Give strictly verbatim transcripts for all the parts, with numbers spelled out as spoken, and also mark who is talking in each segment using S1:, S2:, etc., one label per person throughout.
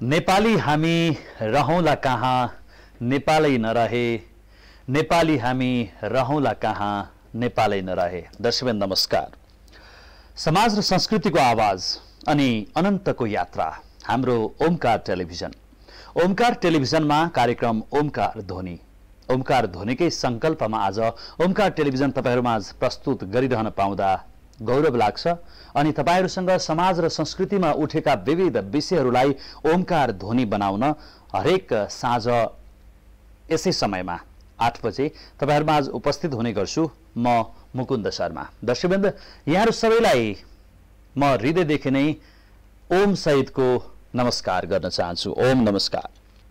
S1: नेपाली हामी रहौँला कहाँ नेपालै नरहे, नेपाली हामी रहौँला कहाँ नेपालै नरहे। दर्शकवृन्द नमस्कार। समाज र संस्कृतिको आवाज अनि अनन्तको यात्रा हाम्रो ओमकार टेलिभिजन। ओमकार टेलिभिजनमा कार्यक्रम ओमकार ध्वनि। ओमकार ध्वनिकै संकल्पमा आज ओमकार टेलिभिजन तपाईहरुमाझ प्रस्तुत गरिरहन पाउँदा गौरव लाग्छ अनि तपाईहरुसँग समाज र संस्कृतिमा उठेका विविध विषयहरूलाई ओमकार ध्वनि बनाउन हरेक साँझ यसै समयमा आठ बजे तपाईहरुमाझ उपस्थित हुने गर्छु म मुकुन्द शर्मा। दर्शकवृन्द यहाँहरु सबैलाई म हृदयदेखि नै ओम सहितको नमस्कार गर्न चाहन्छु। ओम नमस्कार।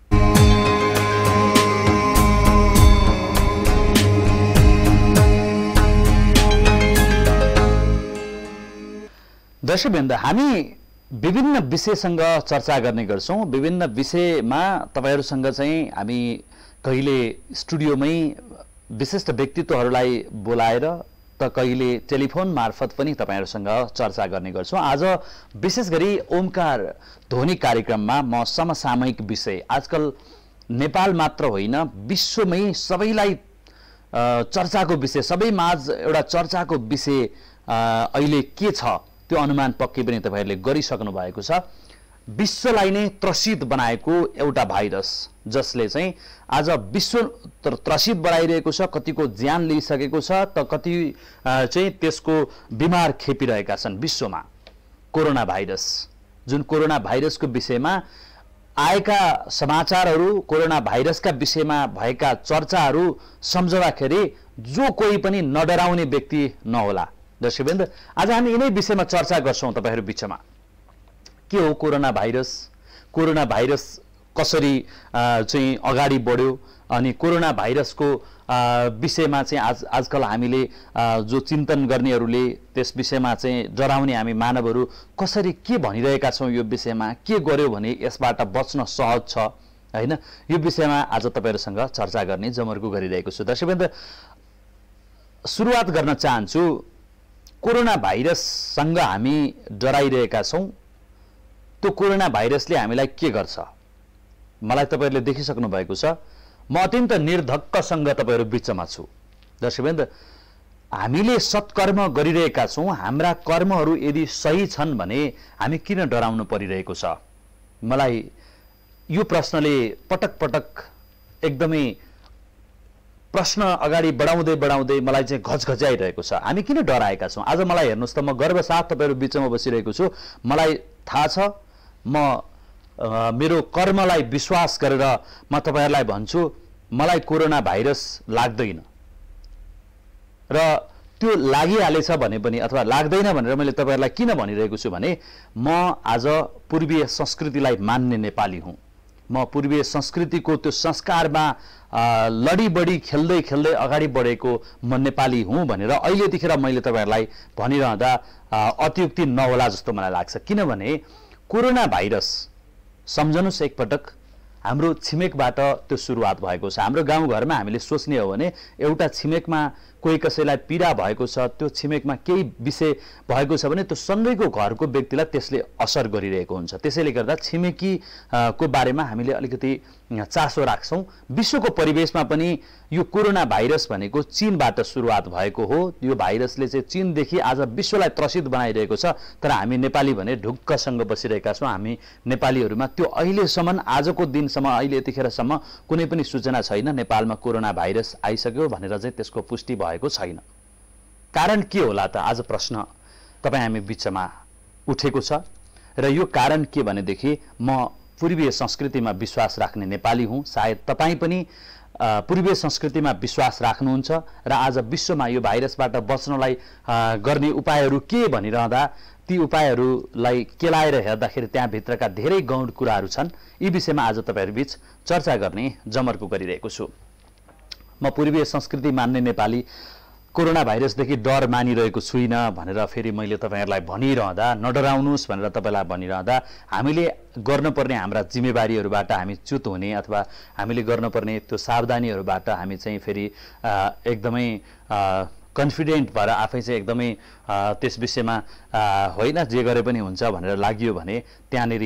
S1: दर्शकवृन्द हामी विभिन्न विषयसँग चर्चा गर्ने गर्छौं। विभिन्न विषयमा तपाईहरुसँग चाहिँ हामी कहिले स्टुडियोमै विशिष्ट व्यक्तित्वहरूलाई बोलाएर त कहिले टेलिफोन मार्फत पनि तपाईहरुसँग चर्चा गर्ने गर्छौं। आज विशेष गरी ओमकार ध्वनि कार्यक्रममा म समसामयिक विषय, आजकल नेपाल मात्र होइन विश्वमै सबैलाई चर्चाको विषय, सबैमाझ एउटा चर्चाको विषय अहिले के छ त्यो अनुमान पक्कै पनि तपाईहरुले गरिसक्नु भएको छ। विश्वलाई नै त्रसित बनाएको एउटा भाइरस जसले चाहिँ आज विश्व त्रसित बनाइरहेको छ, कतिको ज्यान लिइसकेको छ त कति चाहिँ त्यसको बिमार खेपिरहेका छन् विश्वमा। कोरोना भाइरस, जुन कोरोना भाइरसको विषयमा आएका समाचारहरू, कोरोना भाइरसका विषयमा भएका चर्चाहरू सम्झँदाखेरि जो कोही पनि नडराउने व्यक्ति नहोला। दर्शकवृन्द आज हामी यिनै विषयमा चर्चा गर्छौं तपाईहरु बीचमा। के हो कोरोना भाइरस, कोरोना भाइरस कसरी चाहिँ अगाडि बढ्यो अनि कोरोना भाइरसको विषयमा चाहिँ आज आजकल हामीले जो चिन्तन गर्नेहरूले त्यस विषयमा चाहिँ डराउने हामी मानवहरू कसरी के भनिरहेका छौं, यो विषयमा के गर्यो भने यसबाट बच्न सहज छ हैन, यो विषयमा आज तपाईहरुसँग चर्चा गर्ने जमर्को गरिरहेको छु। दर्शकवृन्द सुरुवात गर्न चाहन्छु, कोरोना भाइरससँग हामी डराइरहेका छौं, त्यो कोरोना भाइरसले हामीलाई के गर्छ मलाई तपाईहरुले देखिसक्नु भएको छ। म अत्यन्त निर्धक्कसँग तपाईहरु बीचमा छु। दर्शकवृन्द हामीले सत्कर्म गरिरहेका छौं, हाम्रा कर्महरू यदि सही छन् भने हामी किन डराउनु परिरहेको छ? मलाई यो प्रश्नले पटक पटक एकदमै प्रश्न अगाडि बढाउँदै बढाउँदै मलाई चाहिँ घचघचाइरहेको छ। हामी किन डराएका छौं? आज मलाई हेर्नुस् त म गर्वसाथ तपाईहरु बीचमा बसिरहेको छु। मलाई थाहा छ, म आ, मेरो कर्मलाई विश्वास गरेर म तपाईहरुलाई भन्छु मलाई कोरोना भाइरस लाग्दैन र त्यो लागिहालेछ भने पनि अथवा लाग्दैन भनेर मैले तपाईहरुलाई किन भनिरहेको छु भने म आज पूर्वीय संस्कृतिलाई मान्ने नेपाली हुँ। म पूर्वीय संस्कृतिको त्यो संस्कारमा लडी बडी खेल्दै खेल्दै अगाडि बढेको म नेपाली हुँ भनेर अहिले देखेर मैले तपाईहरुलाई भनिरहँदा अत्युक्ति नहोला जस्तो मलाई लाग्छ। किनभने कोरोना भाइरस सम्झनुस् एकपटक हाम्रो छिमेकबाट त्यो सुरुवात भएको छ। हाम्रो गाउँघरमा हामीले सोच्ने हो भने एउटा छिमेकमा कोही कसैलाई पीडा भएको छ, त्यो छिमेकमा केही विषय भएको छ भने त्यो सँगैको घरको व्यक्तिलाई त्यसले असर गरिरहेको हुन्छ। त्यसैले गर्दा छिमेकी को बारेमा हामीले अलिकति चासो राख्छौं। विश्वको परिवेशमा पनि यो कोरोना भाइरस भनेको चीनबाट सुरुवात भएको हो। यो भाइरसले चाहिँ चीनदेखि आज विश्वलाई त्रसित बनाइरहेको छ, तर हामी नेपाली भने ढुक्कसँग बसिरहेका छौं। हामी नेपालीहरुमा त्यो अहिलेसम्म, आजको दिनसम्म, अहिले यतिखेरसम्म कुनै पनि सूचना छैन नेपालमा कोरोना भाइरस आइसक्यो भनेर चाहिँ त्यसको पुष्टि भएको छैन। कारण के होला त? आज प्रश्न तपाई हामी बीचमा उठेको छ र यो कारण के भनेदेखि म पूर्वीय संस्कृतिमा विश्वास राख्ने नेपाली हुँ। सायद तपाई पनि पूर्वीय संस्कृतिमा विश्वास राख्नुहुन्छ र आज विश्वमा यो भाइरसबाट बच्नलाई गर्ने उपायहरू के भनिरहँदा ती उपायहरूलाई केलाएर हेर्दाखेरि त्यहाँ भित्रका धेरै गौण कुराहरू छन्। यी विषयमा आज तपाईहरु बीच चर्चा गर्ने जमर्को गरिरहेको छु। म पूर्वीय संस्कृति मान्ने नेपाली, कोरोना भाइरसदेखि डर मानिरहेको छुइन भनेर फेरि मैले तपाईहरुलाई भनिरहँदा, नडराउनुस् भनेर तपाईलाई भनिरहँदा हामीले गर्नुपर्ने हाम्रा जिम्मेवारीहरुबाट हामी च्युत हुने अथवा हामीले गर्नुपर्ने त्यो सावधानीहरुबाट हामी चाहिँ फेरि एकदमै कन्फिडेन्ट भएर आफै चाहिँ एकदमै त्यस विषयमा होइन जे गरे पनि हुन्छ भनेर लाग्यो भने त्यहाँनेरि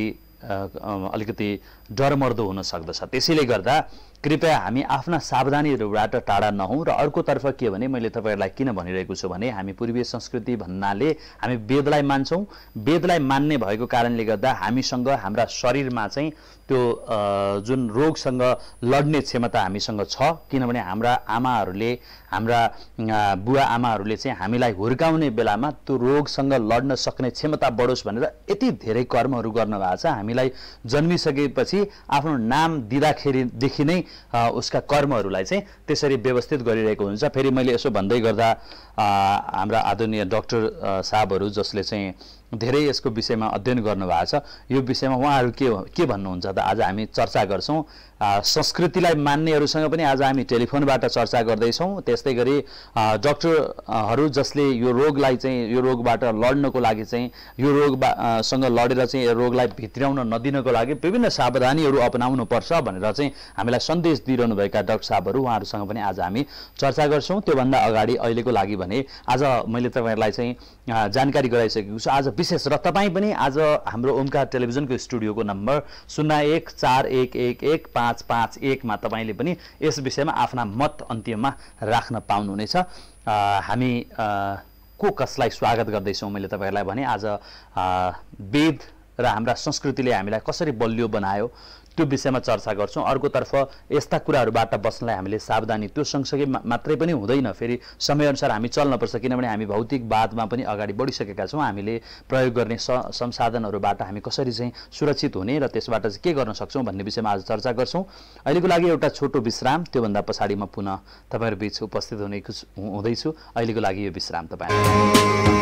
S1: अलिकति डरमर्दो हुन सक्दछ। त्यसैले गर्दा कृपया हामी आफ्ना सावधानीहरूबाट टाढा नहौँ। र अर्कोतर्फ के भने मैले तपाईँहरूलाई किन भनिरहेको छु भने हामी पूर्वीय संस्कृति भन्नाले हामी वेदलाई मान्छौँ। वेदलाई मान्ने भएको कारणले गर्दा हामीसँग हाम्रा शरीरमा चाहिँ त्यो जुन रोगसँग लड्ने क्षमता हामीसँग छ, किनभने हाम्रा आमाहरूले हाम्रा बुवा आमाहरूले चाहिँ हामीलाई हुर्काउने बेलामा त्यो रोगसँग लड्न सक्ने क्षमता बढोस् भनेर यति धेरै कर्महरू गर्नुभएको छ। हामीलाई जन्मिसकेपछि आफ्नो नाम दिँदाखेरिदेखि नै उसका कर्महरूलाई चाहिँ त्यसरी व्यवस्थित गरिरहेको हुन्छ। फेरि मैले यसो भन्दै गर्दा हाम्रा आदरणीय डाक्टर साहबहरू जसले चाहिँ धेरै यसको विषयमा अध्ययन गर्नुभएको छ, यो विषयमा उहाँहरू के के भन्नुहुन्छ त आज हामी चर्चा गर्छौँ। संस्कृतिलाई मान्नेहरूसँग पनि आज हामी टेलिफोनबाट चर्चा गर्दैछौँ। त्यस्तै गरी डाक्टरहरू जसले यो रोगलाई चाहिँ यो रोगबाट लड्नको लागि चाहिँ यो रोगसँग लडेर चाहिँ यो रोगलाई भित्र्याउन नदिनको लागि विभिन्न सावधानीहरू अपनाउनुपर्छ भनेर चाहिँ हामीलाई सन्देश दिइरहनुभएका डाक्टर साहबहरू उहाँहरूसँग पनि आज हामी चर्चा गर्छौँ। त्योभन्दा अगाडि अहिलेको लागि भने आज मैले तपाईँहरूलाई चाहिँ जानकारी गराइसकेको छु। आज विशेष र तपाईँ पनि आज हाम्रो ओमकार टेलिभिजनको स्टुडियोको नम्बर शून्य एक चार एक एक एक पाँच पाँच एकमा तपाईँले पनि यस विषयमा आफ्ना मत अन्त्यमा राख्न पाउनुहुनेछ। हामी को कसलाई स्वागत गर्दैछौँ मैले तपाईँहरूलाई भने आज वेद र हाम्रा संस्कृतिले हामीलाई कसरी बलियो बनायो त्यो विषयमा चर्चा गर्छौँ। अर्कोतर्फ यस्ता कुराहरूबाट बस्नलाई हामीले सावधानी त्यो सँगसँगै मात्रै पनि हुँदैन, फेरि समयअनुसार हामी चल्नुपर्छ, किनभने हामी भौतिकवादमा पनि अगाडि बढिसकेका छौँ। हामीले प्रयोग गर्ने स संसाधनहरूबाट हामी कसरी चाहिँ सुरक्षित हुने र त्यसबाट चाहिँ के गर्न सक्छौँ भन्ने विषयमा आज चर्चा गर्छौँ। अहिलेको लागि एउटा छोटो विश्राम, त्योभन्दा पछाडि म पुनः तपाईँहरू बिच उपस्थित हुने हुँदैछु। अहिलेको लागि यो विश्राम तपाईँ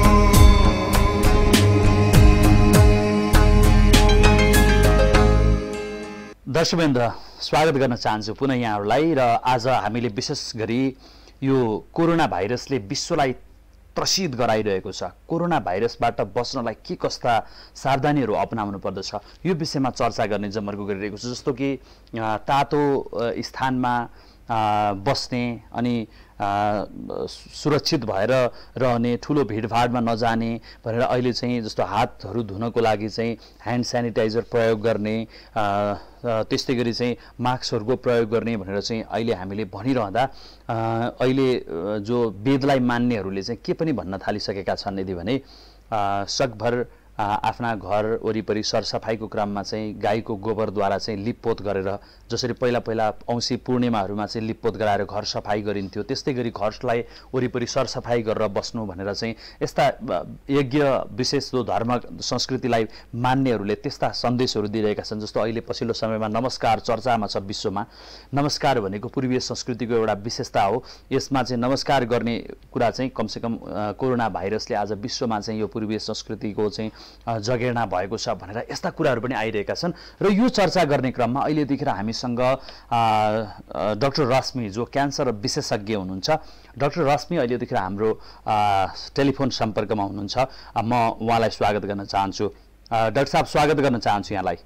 S1: दर्शकवृन्द स्वागत गर्न चाहन्छु पुनः यहाँहरूलाई। र आज हामीले विशेष गरी यो कोरोना भाइरसले विश्वलाई त्रसित गराइरहेको छ, कोरोना भाइरसबाट बस्नलाई के कस्ता सावधानीहरू अपनाउनु पर्दछ यो विषयमा चर्चा गर्ने जमर्को गरिरहेको छु। जस्तो कि तातो स्थानमा बस्ने अनि सुरक्षित भएर रहने, ठुलो भिडभाडमा नजाने भनेर अहिले चाहिँ जस्तो हातहरू धुनको लागि चाहिँ ह्यान्ड सेनिटाइजर प्रयोग गर्ने, त्यस्तै गरी चाहिँ मास्कहरूको प्रयोग गर्ने भनेर चाहिँ अहिले हामीले भनिरहँदा अहिले जो वेदलाई मान्नेहरूले चाहिँ के पनि भन्न थालिसकेका छन् यदि भने सकभर आफ्ना घर वरिपरि सरसफाइको क्रममा चाहिँ गाईको गोबरद्वारा चाहिँ लिपपोत गरेर, जसरी पहिला पहिला औँसी पूर्णिमाहरूमा चाहिँ लिपपोत गराएर घर सफाइ गरिन्थ्यो, त्यस्तै गरी घरलाई वरिपरि सरसफाइ गरेर बस्नु भनेर चाहिँ यस्ता यज्ञ विशेष जो धर्म संस्कृतिलाई मान्नेहरूले त्यस्ता सन्देशहरू दिइरहेका छन्। जस्तो अहिले पछिल्लो समयमा नमस्कार चर्चामा छ विश्वमा। नमस्कार भनेको पूर्वीय संस्कृतिको एउटा विशेषता हो। यसमा चाहिँ नमस्कार गर्ने कुरा चाहिँ कमसेकम कोरोना भाइरसले आज विश्वमा चाहिँ यो पूर्वीय संस्कृतिको चाहिँ जगेर्ना भएको छ भनेर यस्ता कुराहरू पनि आइरहेका छन्। र यो चर्चा गर्ने क्रममा अहिलेदेखि हामीसँग डाक्टर रश्मि जो क्यान्सर विशेषज्ञ हुनुहुन्छ, डाक्टर रश्मि अहिलेदेखि हाम्रो टेलिफोन सम्पर्कमा हुनुहुन्छ। म उहाँलाई स्वागत गर्न चाहन्छु। डाक्टर साहब स्वागत गर्न चाहन्छु यहाँलाई।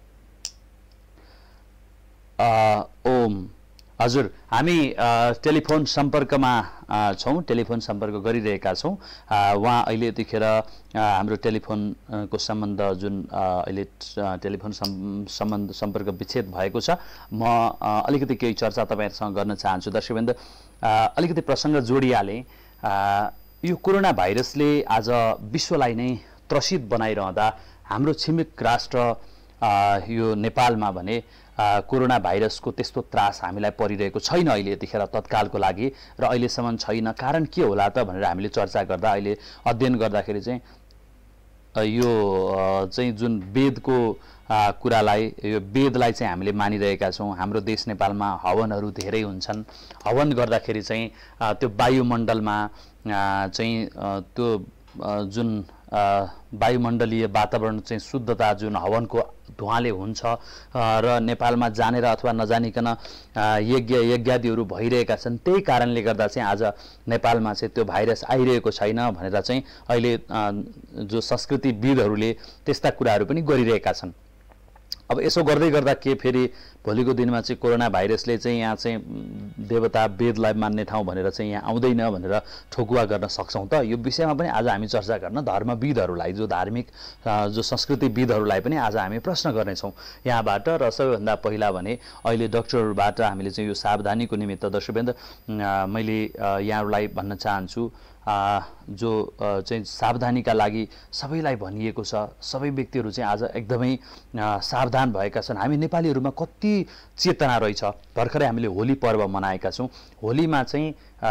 S1: ओम हजुर, हामी टेलिफोन सम्पर्कमा छौँ, टेलिफोन सम्पर्क गरिरहेका छौँ। उहाँ अहिले यतिखेर हाम्रो टेलिफोनको सम्बन्ध जुन अहिले टेलिफोन सम्बन्ध सम्पर्क विच्छेद भएको छ, म अलिकति केही चर्चा तपाईँहरूसँग गर्न चाहन्छु। दर्शकवृन्द अलिकति प्रसङ्ग जोडिहालेँ। यो कोरोना भाइरसले आज विश्वलाई नै त्रसित बनाइरहँदा हाम्रो छिमेक राष्ट्र यो नेपालमा भने कोरोना भाइरसको त्यस्तो त्रास हामीलाई परिरहेको छैन अहिले यतिखेर तत्कालको लागि, र अहिलेसम्म छैन। कारण के होला त भनेर हामीले चर्चा गर्दा अहिले अध्ययन गर्दाखेरि चाहिँ यो चाहिँ जुन वेदको कुरालाई यो वेदलाई चाहिँ हामीले मानिरहेका छौँ। हाम्रो देश नेपालमा हवनहरू धेरै हुन्छन्। हवन गर्दाखेरि चाहिँ त्यो वायुमण्डलमा चाहिँ त्यो जुन वायुमण्डलीय वातावरण चाहिँ शुद्धता जुन हवनको धुवाले हुन्छ र नेपालमा जानेर अथवा नजानिकन यज्ञ यज्ञादिहरू भइरहेका छन्, त्यही कारणले गर्दा चाहिँ आज नेपालमा चाहिँ त्यो भाइरस आइरहेको छैन भनेर चाहिँ अहिले जो संस्कृतिविदहरूले त्यस्ता कुराहरू पनि गरिरहेका छन्। अब यसो गर्दै गर्दा के फेरि भोलिको दिनमा चाहिँ कोरोना भाइरसले चाहिँ यहाँ चाहिँ देवता वेदलाई मान्ने ठाउँ भनेर चाहिँ यहाँ आउँदैन भनेर ठोकुवा गर्न सक्छौँ त? यो विषयमा पनि आज हामी चर्चा गर्न धर्मविदहरूलाई, जो धार्मिक जो संस्कृतिविदहरूलाई पनि आज हामी प्रश्न गर्नेछौँ यहाँबाट। र सबैभन्दा पहिला भने अहिले डक्टरबाट हामीले चाहिँ यो सावधानीको निमित्त दर्शकवृन्द मैले यहाँहरूलाई भन्न चाहन्छु, जो चाहिँ सावधानीका लागि सबैलाई भनिएको छ, सबै व्यक्तिहरू चाहिँ आज एकदमै सावधान भएका छन्। हामी नेपालीहरूमा कति चेतना रहेछ। भर्खरै हामीले होली पर्व मनाएका छौँ। होलीमा चाहिँ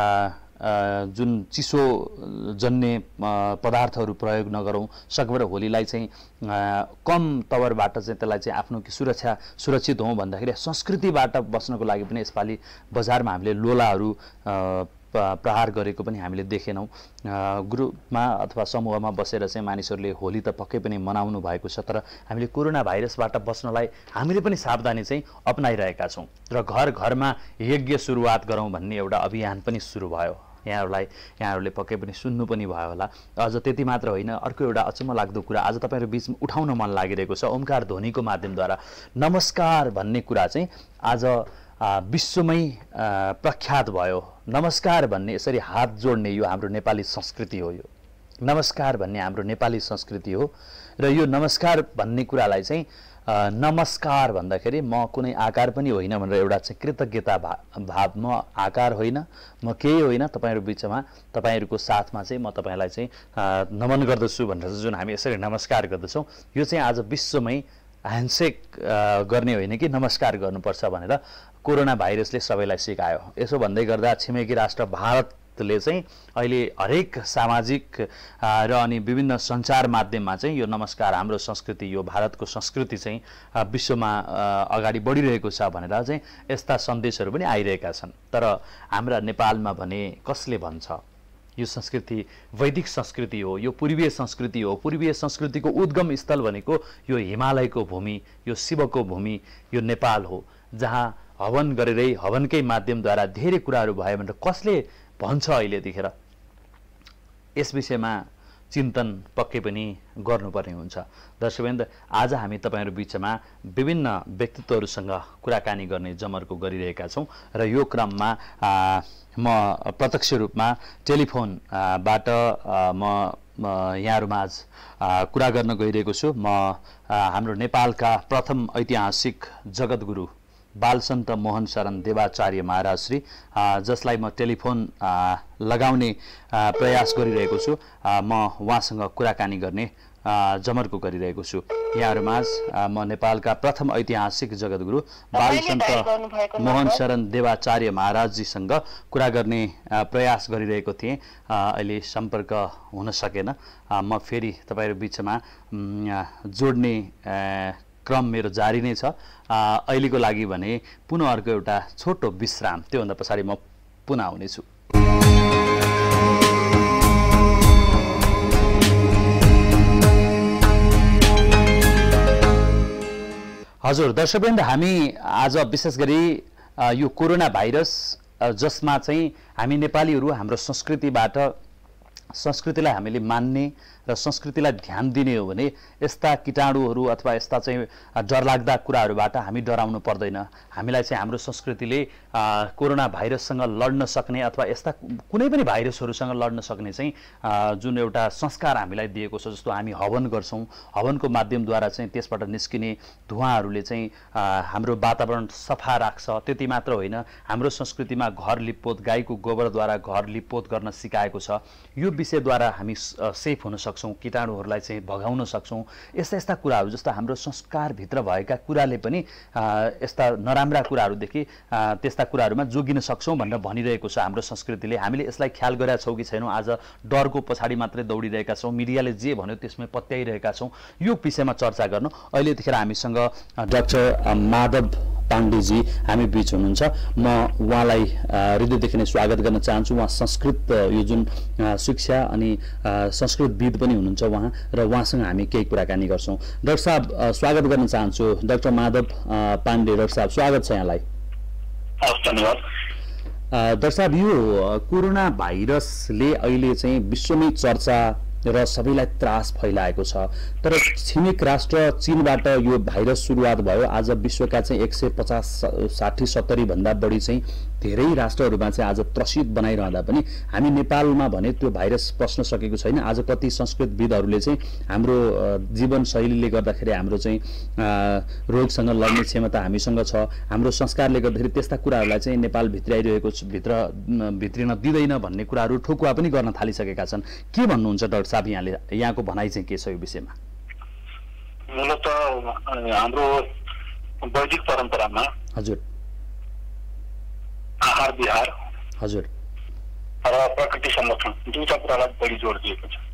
S1: जुन चिसो जन्ने पदार्थहरू प्रयोग नगरौँ, सकभर होलीलाई चाहिँ कम तवरबाट चाहिँ त्यसलाई चाहिँ आफ्नो सुरक्षा सुरक्षित हौँ भन्दाखेरि संस्कृतिबाट बस्नको लागि पनि यसपालि बजारमा हामीले लोलाहरू प्रहार गरेको पनि हामीले देखेनौँ। ग्रुपमा अथवा समूहमा बसेर चाहिँ मानिसहरूले होली त पक्कै पनि मनाउनु भएको छ, तर हामीले कोरोना भाइरसबाट बस्नलाई हामीले पनि सावधानी चाहिँ अपनाइरहेका छौँ। र घर घरमा यज्ञ सुरुवात गरौँ भन्ने एउटा अभियान पनि सुरु भयो। यहाँहरूलाई यहाँहरूले पक्कै पनि सुन्नु पनि भयो होला। अझ त्यति मात्र होइन, अर्को एउटा अचम्म लाग्दो कुरा आज तपाईँहरू बिचमा उठाउन मन लागिरहेको छ। ओमकार ध्वनिको माध्यमद्वारा नमस्कार भन्ने कुरा चाहिँ आज विश्वमै प्रख्यात भयो। नमस्कार भन्ने, यसरी हात जोड्ने यो हाम्रो नेपाली संस्कृति हो। यो नमस्कार भन्ने हाम्रो नेपाली संस्कृति हो। र यो नमस्कार भन्ने कुरालाई चाहिँ नमस्कार भन्दाखेरि म कुनै आकार पनि होइन भनेर एउटा चाहिँ कृतज्ञता भा भाव म आकार होइन, म केही होइन, तपाईँहरू बिचमा तपाईँहरूको साथमा चाहिँ म तपाईँलाई चाहिँ नमन गर्दछु भनेर जुन हामी यसरी नमस्कार गर्दछौँ, यो चाहिँ आज विश्वमै ह्यान्डसेक गर्ने होइन कि नमस्कार गर्नुपर्छ भनेर कोरोना भाइरसले सबैलाई सिकायो। यसो भन्दै गर्दा छिमेकी राष्ट्र भारतले चाहिँ अहिले हरेक सामाजिक र अनि विभिन्न सञ्चार माध्यममा चाहिँ यो नमस्कार हाम्रो संस्कृति, यो भारतको संस्कृति चाहिँ विश्वमा अगाडि बढिरहेको छ भनेर चाहिँ यस्ता सन्देशहरू पनि आइरहेका छन्। तर हाम्रा नेपालमा भने कसले भन्छ यो संस्कृति वैदिक संस्कृति हो, यो पूर्वीय संस्कृति हो। पूर्वीय संस्कृतिको उद्गम स्थल भनेको यो हिमालयको भूमि, यो शिवको भूमि, यो नेपाल हो, जहाँ हवन गरेरै हवनकै माध्यमद्वारा धेरै कुराहरू भयो भनेर कसले भन्छ अहिले देखेर? यस विषयमा चिन्तन पक्कै पनि गर्नुपर्ने हुन्छ। दर्शकवृन्द, आज हामी तपाईँहरू बिचमा विभिन्न व्यक्तित्वहरूसँग कुराकानी गर्ने जमर्को गरिरहेका छौँ र यो क्रममा म प्रत्यक्ष रूपमा टेलिफोनबाट म यहाँहरूमाझ कुरा गर्न गइरहेको छु। म हाम्रो नेपालका प्रथम ऐतिहासिक जगतगुरु बालसन्त मोहन शरण देवाचार्य महाराज श्री, जसलाई म टेलिफोन लगाउने प्रयास गरिरहेको छु, म उहाँसँग कुराकानी गर्ने जमर्को गरिरहेको छु। यहाँहरूमाझ म नेपालका प्रथम ऐतिहासिक जगतगुरु बालसन्त मोहन शरण देवाचार्य महाराजजीसँग कुरा गर्ने प्रयास गरिरहेको थिएँ। अहिले सम्पर्क हुन सकेन। म फेरि तपाईँहरू बिचमा जोड्ने क्रम मेरो जारी नै छ। अहिलेको लागि भने पुनः अर्को एउटा छोटो विश्राम, त्योभन्दा पछाडि म पुनः आउनेछु। हजुर दर्शकवृन्द, हामी आज विशेष गरी यो कोरोना भाइरस जसमा चाहिँ हामी नेपालीहरू हाम्रो संस्कृतिबाट संस्कृतिलाई हामीले मान्ने र संस्कृतिलाई ध्यान दिने हो भने यस्ता कीटाणुहरू अथवा यस्ता चाहिँ डरलाग्दा कुराहरूबाट हामी डराउनु पर्दैन। हामीलाई चाहिँ हाम्रो संस्कृतिले कोरोना भाइरससँग लड्न सक्ने अथवा यस्ता कुनै पनि भाइरसहरूसँग लड्न सक्ने चाहिँ जुन एउटा संस्कार हामीलाई दिएको छ, जस्तो हामी हवन गर्छौँ, हवनको माध्यमद्वारा चाहिँ त्यसबाट निस्किने धुवाँहरूले चाहिँ हाम्रो वातावरण सफा राख्छ। त्यति मात्र होइन, हाम्रो संस्कृतिमा घर लिपपोत, गाईको गोबरद्वारा घर लिपपोत गर्न सिकाएको छ। यो विषयद्वारा हामी सेफ हुन सक्छौँ, कीटाणुहरूलाई चाहिँ भगाउन सक्छौँ। यस्ता यस्ता कुराहरू जस्तो हाम्रो संस्कारभित्र भएका कुराले पनि यस्ता नराम्रा कुराहरूदेखि त्यस्ता कुराहरूमा जोगिन सक्छौँ भनेर भनिरहेको छ हाम्रो संस्कृतिले। हामीले यसलाई ख्याल गरेका छौँ कि छैनौँ? आज डरको पछाडि मात्रै दौडिरहेका छौँ, मिडियाले जे भन्यो त्यसमै पत्याइरहेका छौँ। यो विषयमा चर्चा गर्नु अहिलेदेखि हामीसँग डाक्टर माधव पाण्डेजी हामी बीच हुनुहुन्छ। म उहाँलाई हृदयदेखि नै स्वागत गर्न चाहन्छु। उहाँ संस्कृत यो जुन शिक्षा अनि संस्कृतविद पनि हुनुहुन्छ उहाँ, र उहाँसँग हामी केही कुराकानी गर्छौँ। डाक्टर साहब स्वागत गर्न चाहन्छु। डाक्टर माधव पाण्डे डाक्टर साहब, स्वागत छ यहाँलाई।
S2: धन्यवाद।
S1: डाक्टर साहब, यो कोरोना भाइरसले अहिले चाहिँ विश्वमै चर्चा र सबैलाई त्रास फैलाएको छ। तर छिमेक राष्ट्र चीनबाट यो भाइरस सुरुवात भयो। आज विश्वका चाहिँ एक सय पचास साठी सत्तरी भन्दा बढी चाहिँ धेरै राष्ट्रहरूमा चाहिँ आज त्रसित बनाइरहँदा पनि हामी नेपालमा भने त्यो भाइरस पस्न सकेको छैन। आज कति संस्कृतविदहरूले चाहिँ हाम्रो जीवनशैलीले गर्दाखेरि हाम्रो चाहिँ रोगसँग लड्ने क्षमता हामीसँग छ, हाम्रो संस्कारले गर्दाखेरि त्यस्ता कुराहरूलाई चाहिँ नेपाल भित्राइरहेको भित्र भित्रिन दिँदैन भन्ने कुराहरू ठोकुवा पनि गर्न थालिसकेका छन्। के भन्नुहुन्छ डाक्टर साहब, यहाँले यहाँको भनाइ चाहिँ के छ यो विषयमा?
S2: मूलत हाम्रो वैदिक परम्परामा
S1: हजुर
S2: आहार विहार
S1: हजुर
S2: र प्रकृति संरक्षण दुईटा कुरालाई बढी जोड दिएको छ।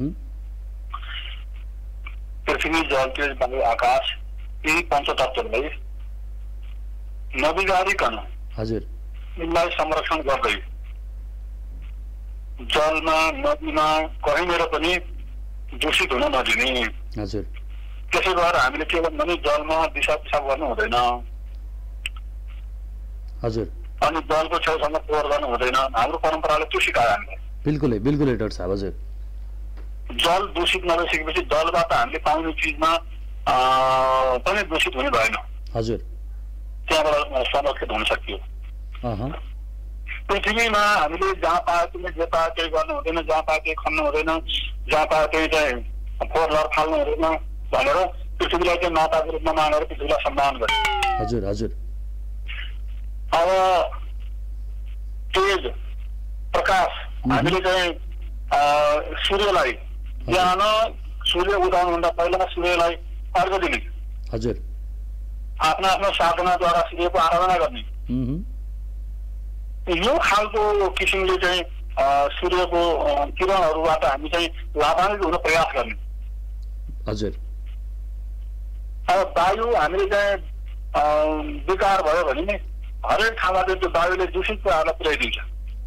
S2: पृथ्वी, जल, तेज, वायु, आकाश यी पञ्चतत्त्वलाई नबिगारिकन हजुर यिनलाई संरक्षण गर्दै जलमा नदीमा कहीँनिर पनि दूषित हुन नदिने।
S1: हजुर
S2: त्यसै भएर हामीले के भन्नु भने जलमा दिशा पिसाब गर्नु हुँदैन,
S1: हजुर
S2: अनि जलको छेउसम्म पोहोर गर्नु हुँदैन। हाम्रो परम्पराले त्यो सिकायो हामीलाई।
S1: बिल्कुलै बिल्कुलै डाक्टर साहब। हजुर
S2: जल दूषित नभइसकेपछि जलबाट हामीले पाउने चिजमा पनि दूषित हुने भएन। हजुर त्यहाँबाट संरक्षित हुन सकियो। पृथ्वीमा हामीले जहाँ पायो त्यही जे पायो त्यही गर्नु हुँदैन, जहाँ पायो त्यही खन्नु हुँदैन, जहाँ पायो त्यही चाहिँ फोहोर लर फाल्नु हुँदैन भनेर पृथ्वीलाई चाहिँ माताको रूपमा मानेर पृथ्वीलाई सम्मान गर्यो।
S1: हजुर हजुर
S2: अब तेज प्रकाश हामीले चाहिँ सूर्यलाई बिहान सूर्य उदाउनुभन्दा पहिला सूर्यलाई अर्घ दिने।
S1: हजुर
S2: आफ्ना आफ्नो साधनाद्वारा सूर्यको आराधना गर्ने। यो खालको किसिमले चाहिँ सूर्यको किरणहरूबाट हामी चाहिँ लाभान्वित हुन प्रयास गर्ने।
S1: हजुर
S2: अब वायु हामीले चाहिँ विकार भयो भने नि हरेक ठाउँमा त्यो वायुले दूषित कुराहरूलाई पुर्याइदिन्छ।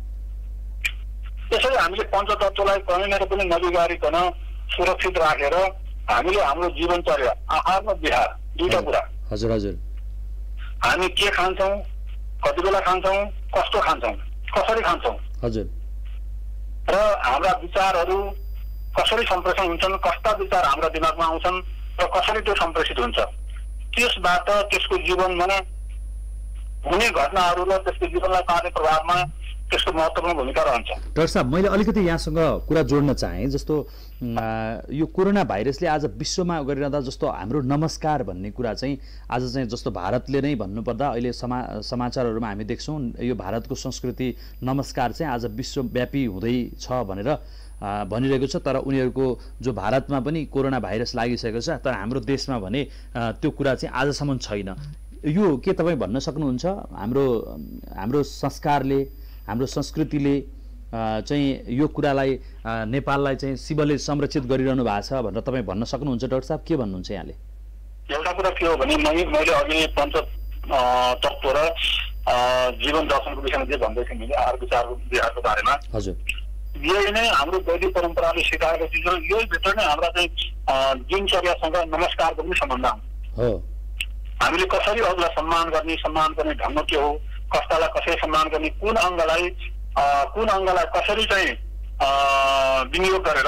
S2: त्यसैले हामीले पञ्चतत्त्वलाई कहीँनिर पनि नबिगारिकन सुरक्षित राखेर हामीले हाम्रो जीवनचर्या आहार र विहार दुईटा कुरा।
S1: हजुर हजुर
S2: हामी के खान्छौँ, कति बेला खान्छौँ, कस्तो खान्छौँ, कसरी खान्छौँ, हजुर र हाम्रा विचारहरू कसरी सम्प्रेषण हुन्छन्, कस्ता विचार हाम्रा दिमागमा आउँछन् र कसरी त्यो सम्प्रेषित हुन्छ, त्यसबाट त्यसको जीवनमा हुने घटनाहरू र त्यसको जीवनलाई पार्ने प्रभावमा त्यसको महत्त्वपूर्ण भूमिका रहन्छ।
S1: डाक्टर साहब, मैले अलिकति यहाँसँग कुरा जोड्न चाहेँ। जस्तो यो कोरोना भाइरसले आज विश्वमा गरिरहँदा जस्तो हाम्रो नमस्कार भन्ने कुरा चाहिँ आज चाहिँ जस्तो भारतले नै भन्नुपर्दा अहिले समा समाचारहरूमा हामी देख्छौँ यो भारतको संस्कृति नमस्कार चाहिँ आज विश्वव्यापी हुँदैछ भनेर भनिरहेको छ। तर उनीहरूको जो भारतमा पनि कोरोना भाइरस लागिसकेको छ, तर हाम्रो देशमा भने त्यो कुरा चाहिँ आजसम्म छैन। यो के तपाईँ भन्न सक्नुहुन्छ? हाम्रो हाम्रो संस्कारले, हाम्रो संस्कृतिले चाहिँ यो कुरालाई नेपाललाई चाहिँ शिवले संरक्षित गरिरहनु भएको छ भनेर तपाईँ भन्न सक्नुहुन्छ? डाक्टर साहब, के भन्नुहुन्छ यहाँले?
S2: एउटा कुरा के हो भने मैले अघि पञ्च तत्त्व र जीवन दर्शनको विषयमा जे भन्दै थिएँ मैले आहार विचारको विहारको बारेमा। हजुर यही नै हाम्रो वैदिक परम्पराले सिकाएको चिज हो। यही भित्र नै हाम्रा चाहिँ दिनचर्यासँग नमस्कारको पनि सम्बन्ध हो। हामीले कसरी अरूलाई सम्मान गर्ने, सम्मान गर्ने ढङ्ग के हो, कस्तालाई कसरी सम्मान गर्ने, कुन अङ्गलाई कुन अङ्गलाई कसरी चाहिँ विनियोग गरेर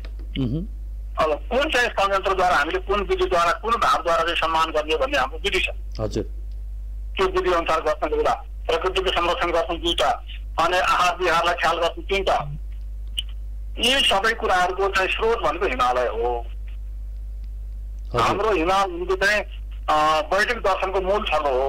S2: अब कुन चाहिँ संयन्त्रद्वारा हामीले कुन विधिद्वारा कुन भावद्वारा चाहिँ सम्मान गर्ने भन्ने हाम्रो विधि छ। हजुर त्यो विधि अनुसार गर्छौँ एउटा, प्रकृतिको संरक्षण गर्छौँ दुईटा, अनि आहार विहारलाई ख्याल गर्छौँ तिनवटा। यी सबै कुराहरूको चाहिँ स्रोत भनेको हिमालय हो। हाम्रो हिमाल चाहिँ वैदिक दर्शनको मूल थलो हो।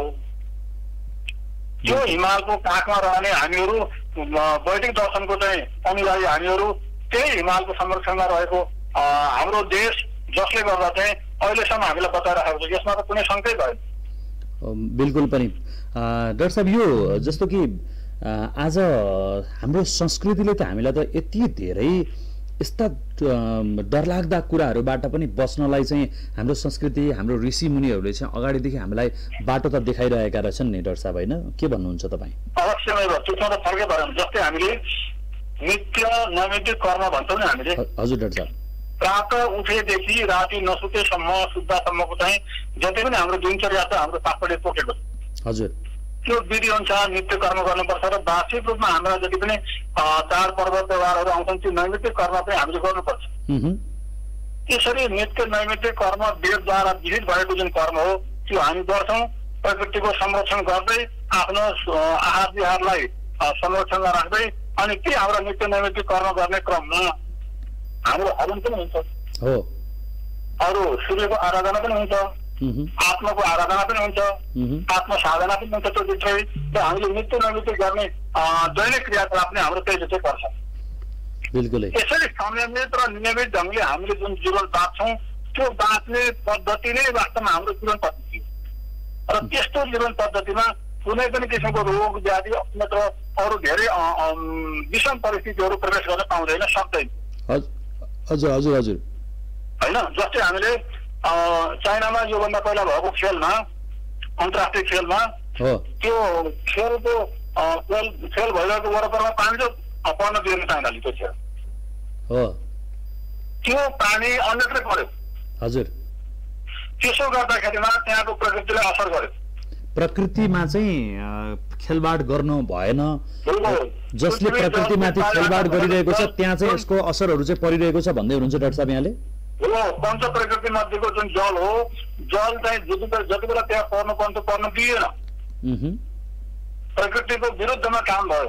S2: त्यो हिमालको काखमा रहने हामीहरू वैदिक दर्शनको चाहिँ अनुयायी हामीहरू त्यही हिमालको संरक्षणमा रहेको हाम्रो देश जसले गर्दा चाहिँ अहिलेसम्म हामीलाई बताइराखेको छ। यसमा त कुनै शङ्कै भएन।
S1: बिल्कुल पनि डाक्टर साहब, यो जस्तो कि आज हाम्रो संस्कृतिले त हामीलाई त यति धेरै यस्ता डरलाग्दा कुराहरूबाट पनि बच्नलाई चाहिँ हाम्रो संस्कृति, हाम्रो ऋषि मुनिहरूले चाहिँ अगाडिदेखि हामीलाई बाटो त देखाइरहेका रहेछन् नि डाक्टर साहब, होइन? के भन्नुहुन्छ तपाईँ?
S2: अवश्य नै त्यसमा त फर्कै भएन। जस्तै हामीले नित्य नैमित्तिक कर्म भन्छौँ नि हामीले।
S1: हजुर डाक्टर साहब,
S2: प्रातः उठेदेखि राति नसुतेसम्म सुत्दासम्मको चाहिँ जति पनि हाम्रो दिनचर्या छ हाम्रो शास्त्रले तोकेको छ। हजुर त्यो विधि अनुसार नित्य कर्म गर्नुपर्छ र वार्षिक रूपमा हाम्रा जति पनि चाड पर्व त्यौहारहरू आउँछन् त्यो नैमित्तिक कर्म चाहिँ हामीले गर्नुपर्छ। त्यसरी नित्य नैमित्य कर्म वेदद्वारा विहित भएको जुन कर्म हो त्यो हामी गर्छौँ। प्रकृतिको संरक्षण गर्दै आफ्नो आहार विहारलाई संरक्षणमा राख्दै अनि के हाम्रो नित्य नैमित्य कर्म गर्ने क्रममा हाम्रो हवन पनि हुन्छ, अरू सूर्यको आराधना पनि हुन्छ, आत्माको आराधना पनि हुन्छ, आत्म साधना पनि हुन्छ। त्यो भित्रै हामीले नित्य नैमित्य गर्ने दैनिक क्रियाकलाप नै हाम्रो त्यही जस्तै पर्छ।
S1: बिल्कुलै
S2: यसरी संयमित र नियमित ढङ्गले हामीले जुन जीवन बाँच्छौँ त्यो बाँच्ने पद्धति नै वास्तवमा हाम्रो जीवन पद्धति हो। र त्यस्तो जीवन पद्धतिमा कुनै पनि किसिमको रोग व्याधि नत्र अरू धेरै विषम परिस्थितिहरू प्रवेश गर्न पाउँदैन, सक्दैन।
S1: हजुर हजुर हजुर
S2: होइन, जस्तै हामीले चाइनामा योभन्दा पहिला भएको खेलमा अन्तर्राष्ट्रिय खेलमा त्यो खेलको खेल खेल भइरहेको वरपरमा पानी चाहिँ पर्न दिएन चाइनाले। त्यो खेल त्यो पानी अन्यत्र पर्यो।
S1: हजुर
S2: त्यसो गर्दाखेरिमा त्यहाँको प्रकृतिलाई असर गर्यो।
S1: प्रकृतिमा चाहिँ खेलबाड गर्नु भएन, जसले प्रकृतिमाथि खेलबाड गरिरहेको छ त्यहाँ चाहिँ यसको असरहरू चाहिँ परिरहेको छ भन्दै हुनुहुन्छ डाक्टर साहब यहाँले?
S2: हो, पञ्च प्रकृति मध्येको जुन जल हो, जल चाहिँ जति बेला जति बेला त्यहाँ पर्नु पर्नु पर्न दिएन, प्रकृतिको विरुद्धमा काम भयो।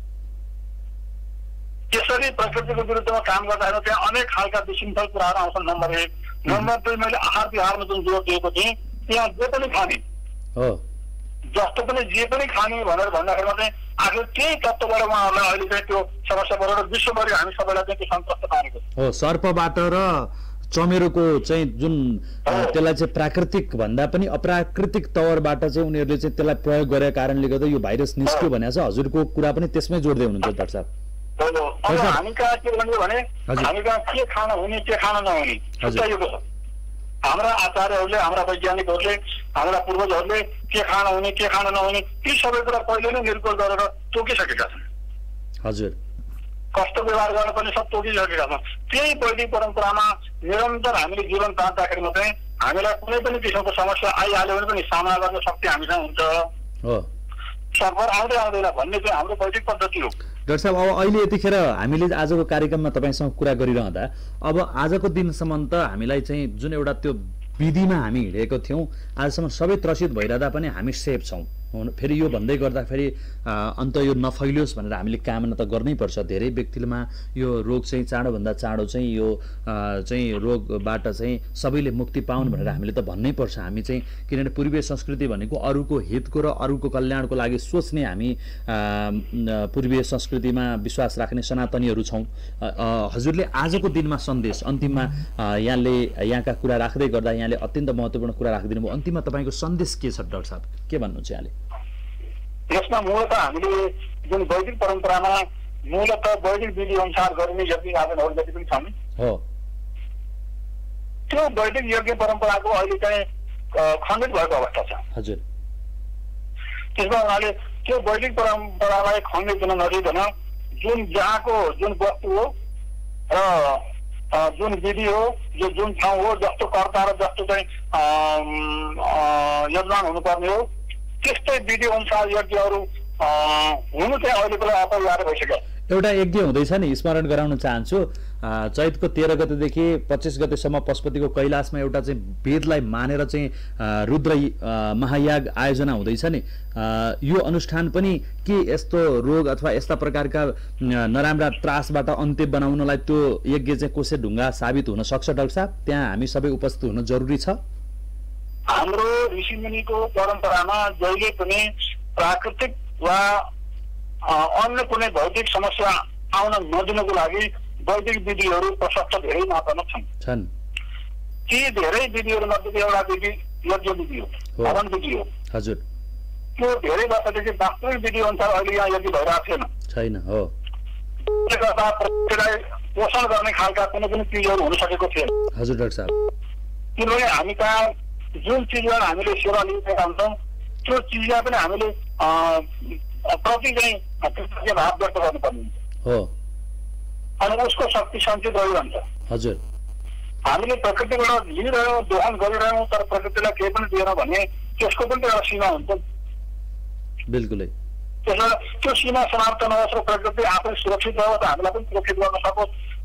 S2: त्यसरी प्रकृतिको विरुद्धमा काम गर्दाखेरि त्यहाँ अनेक खालका विशृङ्खल कुराहरू आउँछन्। नम्बर एक। नम्बर दुई, मैले आहार विहारमा जुन जोड दिएको थिएँ, त्यहाँ जे पनि खाने जस्तो पनि जे पनि खाने भनेर भन्दाखेरिमा चाहिँ आखिर केही तत्त्वबाट उहाँहरूलाई अहिले चाहिँ त्यो समस्या परेर विश्वभरि हामी सबैलाई चाहिँ त्यो सन्तुष्ट पारेको
S1: हो। सर्पबाट र चमेरोको चाहिँ जुन त्यसलाई चाहिँ प्राकृतिक भन्दा पनि अप्राकृतिक तवरबाट चाहिँ उनीहरूले चाहिँ त्यसलाई प्रयोग गरेको कारणले गर्दा यो भाइरस निस्क्यो भनेको छ। हजुरको कुरा पनि त्यसमै जोड्दै हुनुहुन्छ डाक्टर साहब?
S2: अब हामी कहाँ के भन्यो भने हामी कहाँ के खान हुने के खान नहुने छुट्याइएको छ। हाम्रा आचार्यहरूले, हाम्रा वैज्ञानिकहरूले, हाम्रा पूर्वजहरूले के खान हुने के खान नहुने ती सबै कुरा पहिले नै निर्कुल गरेर तोकिसकेका छन्।
S1: हजुर,
S2: कस्तो व्यवहार गर्न पनि सब तोकिसकेका छन्। त्यही वैदिक परम्परामा निरन्तर हामीले जीवन बाँच्दाखेरिमा चाहिँ हामीलाई कुनै पनि किसिमको समस्या आइहाल्यो भने पनि सामना गर्ने शक्ति हामीसँग हुन्छ। सफर आउँदै आउँदैन भन्ने चाहिँ हाम्रो वैदिक पद्धति हो।
S1: डाक्टर साहब, अब अहिले यतिखेर हामीले आजको कार्यक्रममा तपाईँसँग कुरा गरिरहँदा अब आजको दिनसम्म त हामीलाई चाहिँ जुन एउटा त्यो विधिमा हामी हिँडेको थियौँ आजसम्म सबै त्रसित भइरहँदा पनि हामी सेफ छौँ। फेरि यो भन्दै गर्दाखेरि अन्त यो नफैलियोस् भनेर हामीले कामना त गर्नैपर्छ। धेरै व्यक्तिमा यो रोग चाहिँ चाँडोभन्दा चाँडो चाहिँ यो चाहिँ रोगबाट चाहिँ सबैले मुक्ति पाउन् भनेर हामीले त भन्नै पर्छ। हामी चाहिँ किनभने पूर्वीय संस्कृति भनेको अरूको हितको र अरूको कल्याणको लागि सोच्ने हामी पूर्वीय संस्कृतिमा विश्वास राख्ने सनातनीहरू छौँ। हजुरले आजको दिनमा सन्देश अन्तिममा यहाँले यहाँका कुरा राख्दै गर्दा यहाँले अत्यन्त महत्त्वपूर्ण कुरा राखिदिनु भयो। अन्तिममा तपाईँको सन्देश के छ डाक्टर साहब, के भन्नुहुन्छ यहाँले?
S2: यसमा मूलत हामीले जुन वैदिक परम्परामा मूलत वैदिक विधि अनुसार गरिने यज्ञ आचरणहरू जति पनि छन् त्यो वैदिक यज्ञ परम्पराको अहिले चाहिँ खण्डित भएको अवस्था छ।
S1: हजुर,
S2: त्यसमा उहाँले त्यो वैदिक परम्परालाई खण्डित गर्न नदिकन जुन जहाँको जुन वस्तु हो र जुन विधि हो, जो जुन ठाउँ हो, जस्तो कर्ता र जस्तो चाहिँ यजमान हुनुपर्ने हो त्यस्तै विधि अनुसार यज्ञहरू हुनु चाहिँ अहिलेको लागि अपरिहार्य भइसक्यो।
S1: एउटा यज्ञ हुँदैछ नि, स्मरण गराउन चाहन्छु। चैतको तेह्र गतेदेखि पच्चिस गतेसम्म पशुपतिको कैलाशमा एउटा चाहिँ वेदलाई मानेर चाहिँ रुद्र महायाग आयोजना हुँदैछ नि। यो अनुष्ठान पनि के यस्तो रोग अथवा यस्ता प्रकारका नराम्रा त्रासबाट अन्त्य बनाउनलाई त्यो यज्ञ चाहिँ कोसे ढुङ्गा साबित हुन सक्छ डाक्टर साहब? त्यहाँ हामी सबै उपस्थित हुन जरुरी छ।
S2: हाम्रो ऋषिमुनिको परम्परामा जहिले पनि प्राकृतिक वा अन्य कुनै भौतिक समस्या आउन नदिनको लागि वैदिक विधिहरू प्रशस्त धेरै मात्रामा छन्। ती धेरै विधिहरू मध्ये एउटा विधि यज्ञ विधि हो, हवन विधि हो।
S1: हजुर,
S2: त्यो धेरै वर्षदेखि वास्तविक विधि अनुसार अहिले यहाँ यज्ञ भइरहेको छैन।
S1: हो,
S2: त्यसले गर्दा प्रकृतिलाई पोषण गर्ने खालका कुनै पनि चिजहरू हुन सकेको थिएन।
S1: हजुर डाक्टर साहब,
S2: किनभने हामी कहाँ जुन चिजलाई हामीले सेवा लिइरहेका हुन्छौँ त्यो चिजलाई पनि हामीले प्रति चाहिँ कृतज्ञ भाव व्यक्त गर्नुपर्ने हुन्छ अनि उसको शक्ति सञ्चित रहिरहन्छ।
S1: हजुर,
S2: हामीले प्रकृतिबाट लिइरह्यौँ, दोहन गरिरह्यौँ, तर प्रकृतिलाई केही पनि दिएन भने त्यसको पनि एउटा सीमा हुन्छ।
S1: बिल्कुलै,
S2: त्यसमा त्यो सीमा समाप्त नहोस् र प्रकृति आफै सुरक्षित रहोस्, हामीलाई पनि सुरक्षित गर्न सकोस्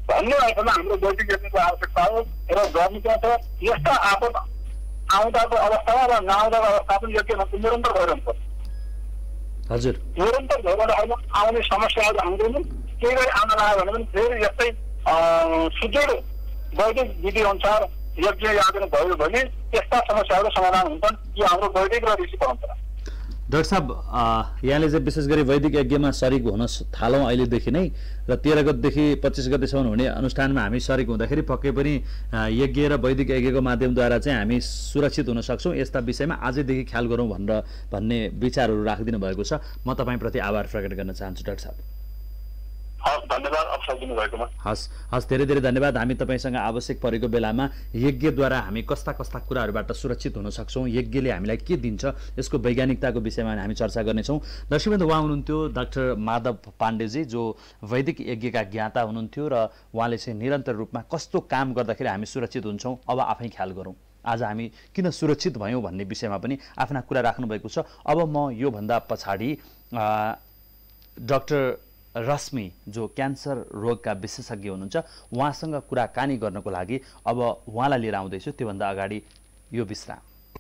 S2: भन्ने अर्थमा हाम्रो बैठक गर्नुको आवश्यकता हो र गर्नु पर्छ। यस्ता आपद आउँदाको अवस्थामा र नआउँदाको अवस्था पनि यो के भन्छ निरन्तर भइरहनु पर्छ।
S1: हजुर
S2: निरन्तर भइरहनु आउने समस्याहरू आउँदैनन्, केही गरी आउन लाग्यो भने पनि फेरि यस्तै सुदृढ वैदिक विधि अनुसार यज्ञ यादन भयो भने यस्ता समस्याहरू समाधान हुन्छन्। यो हाम्रो वैदिक र ऋषि परम्परा।
S1: डाक्टर साहब, यहाँले चाहिँ विशेष गरी वैदिक यज्ञमा सरिक हुन थालौँ अहिलेदेखि नै र तेह्र गतेदेखि पच्चिस गतेसम्म हुने अनुष्ठानमा हामी सरिक हुँदाखेरि पक्कै पनि यज्ञ र वैदिक यज्ञको माध्यमद्वारा चाहिँ हामी सुरक्षित हुन सक्छौँ। यस्ता विषयमा आजैदेखि ख्याल गरौँ भनेर भन्ने विचारहरू राखिदिनु भएको छ। म तपाईँप्रति आभार प्रकट गर्न चाहन्छु डाक्टर साहब।
S2: हस्, धन्यवाद अवसर दिनुभएकोमा।
S1: हस् हस् धेरै धेरै धन्यवाद। हामी तपाईँसँग आवश्यक परेको बेलामा यज्ञद्वारा हामी कस्ता कस्ता कुराहरूबाट सुरक्षित हुन सक्छौँ, यज्ञले हामीलाई के दिन्छ, यसको वैज्ञानिकताको विषयमा हामी चर्चा गर्नेछौँ। दर्शकवृन्द, उहाँ हुनुहुन्थ्यो डाक्टर माधव पाण्डेजी, जो वैदिक यज्ञका ज्ञाता हुनुहुन्थ्यो र उहाँले चाहिँ निरन्तर रूपमा कस्तो काम गर्दाखेरि हामी सुरक्षित हुन्छौँ, अब आफै ख्याल गरौँ, आज हामी किन सुरक्षित भयौँ भन्ने विषयमा पनि आफ्ना कुरा राख्नुभएको छ। अब म योभन्दा पछाडि डाक्टर रश्मि, जो क्यान्सर रोगका विशेषज्ञ हुनुहुन्छ, उहाँसँग कुराकानी गर्नको लागि अब उहाँलाई लिएर आउँदैछु। त्योभन्दा अगाडि यो विश्राम।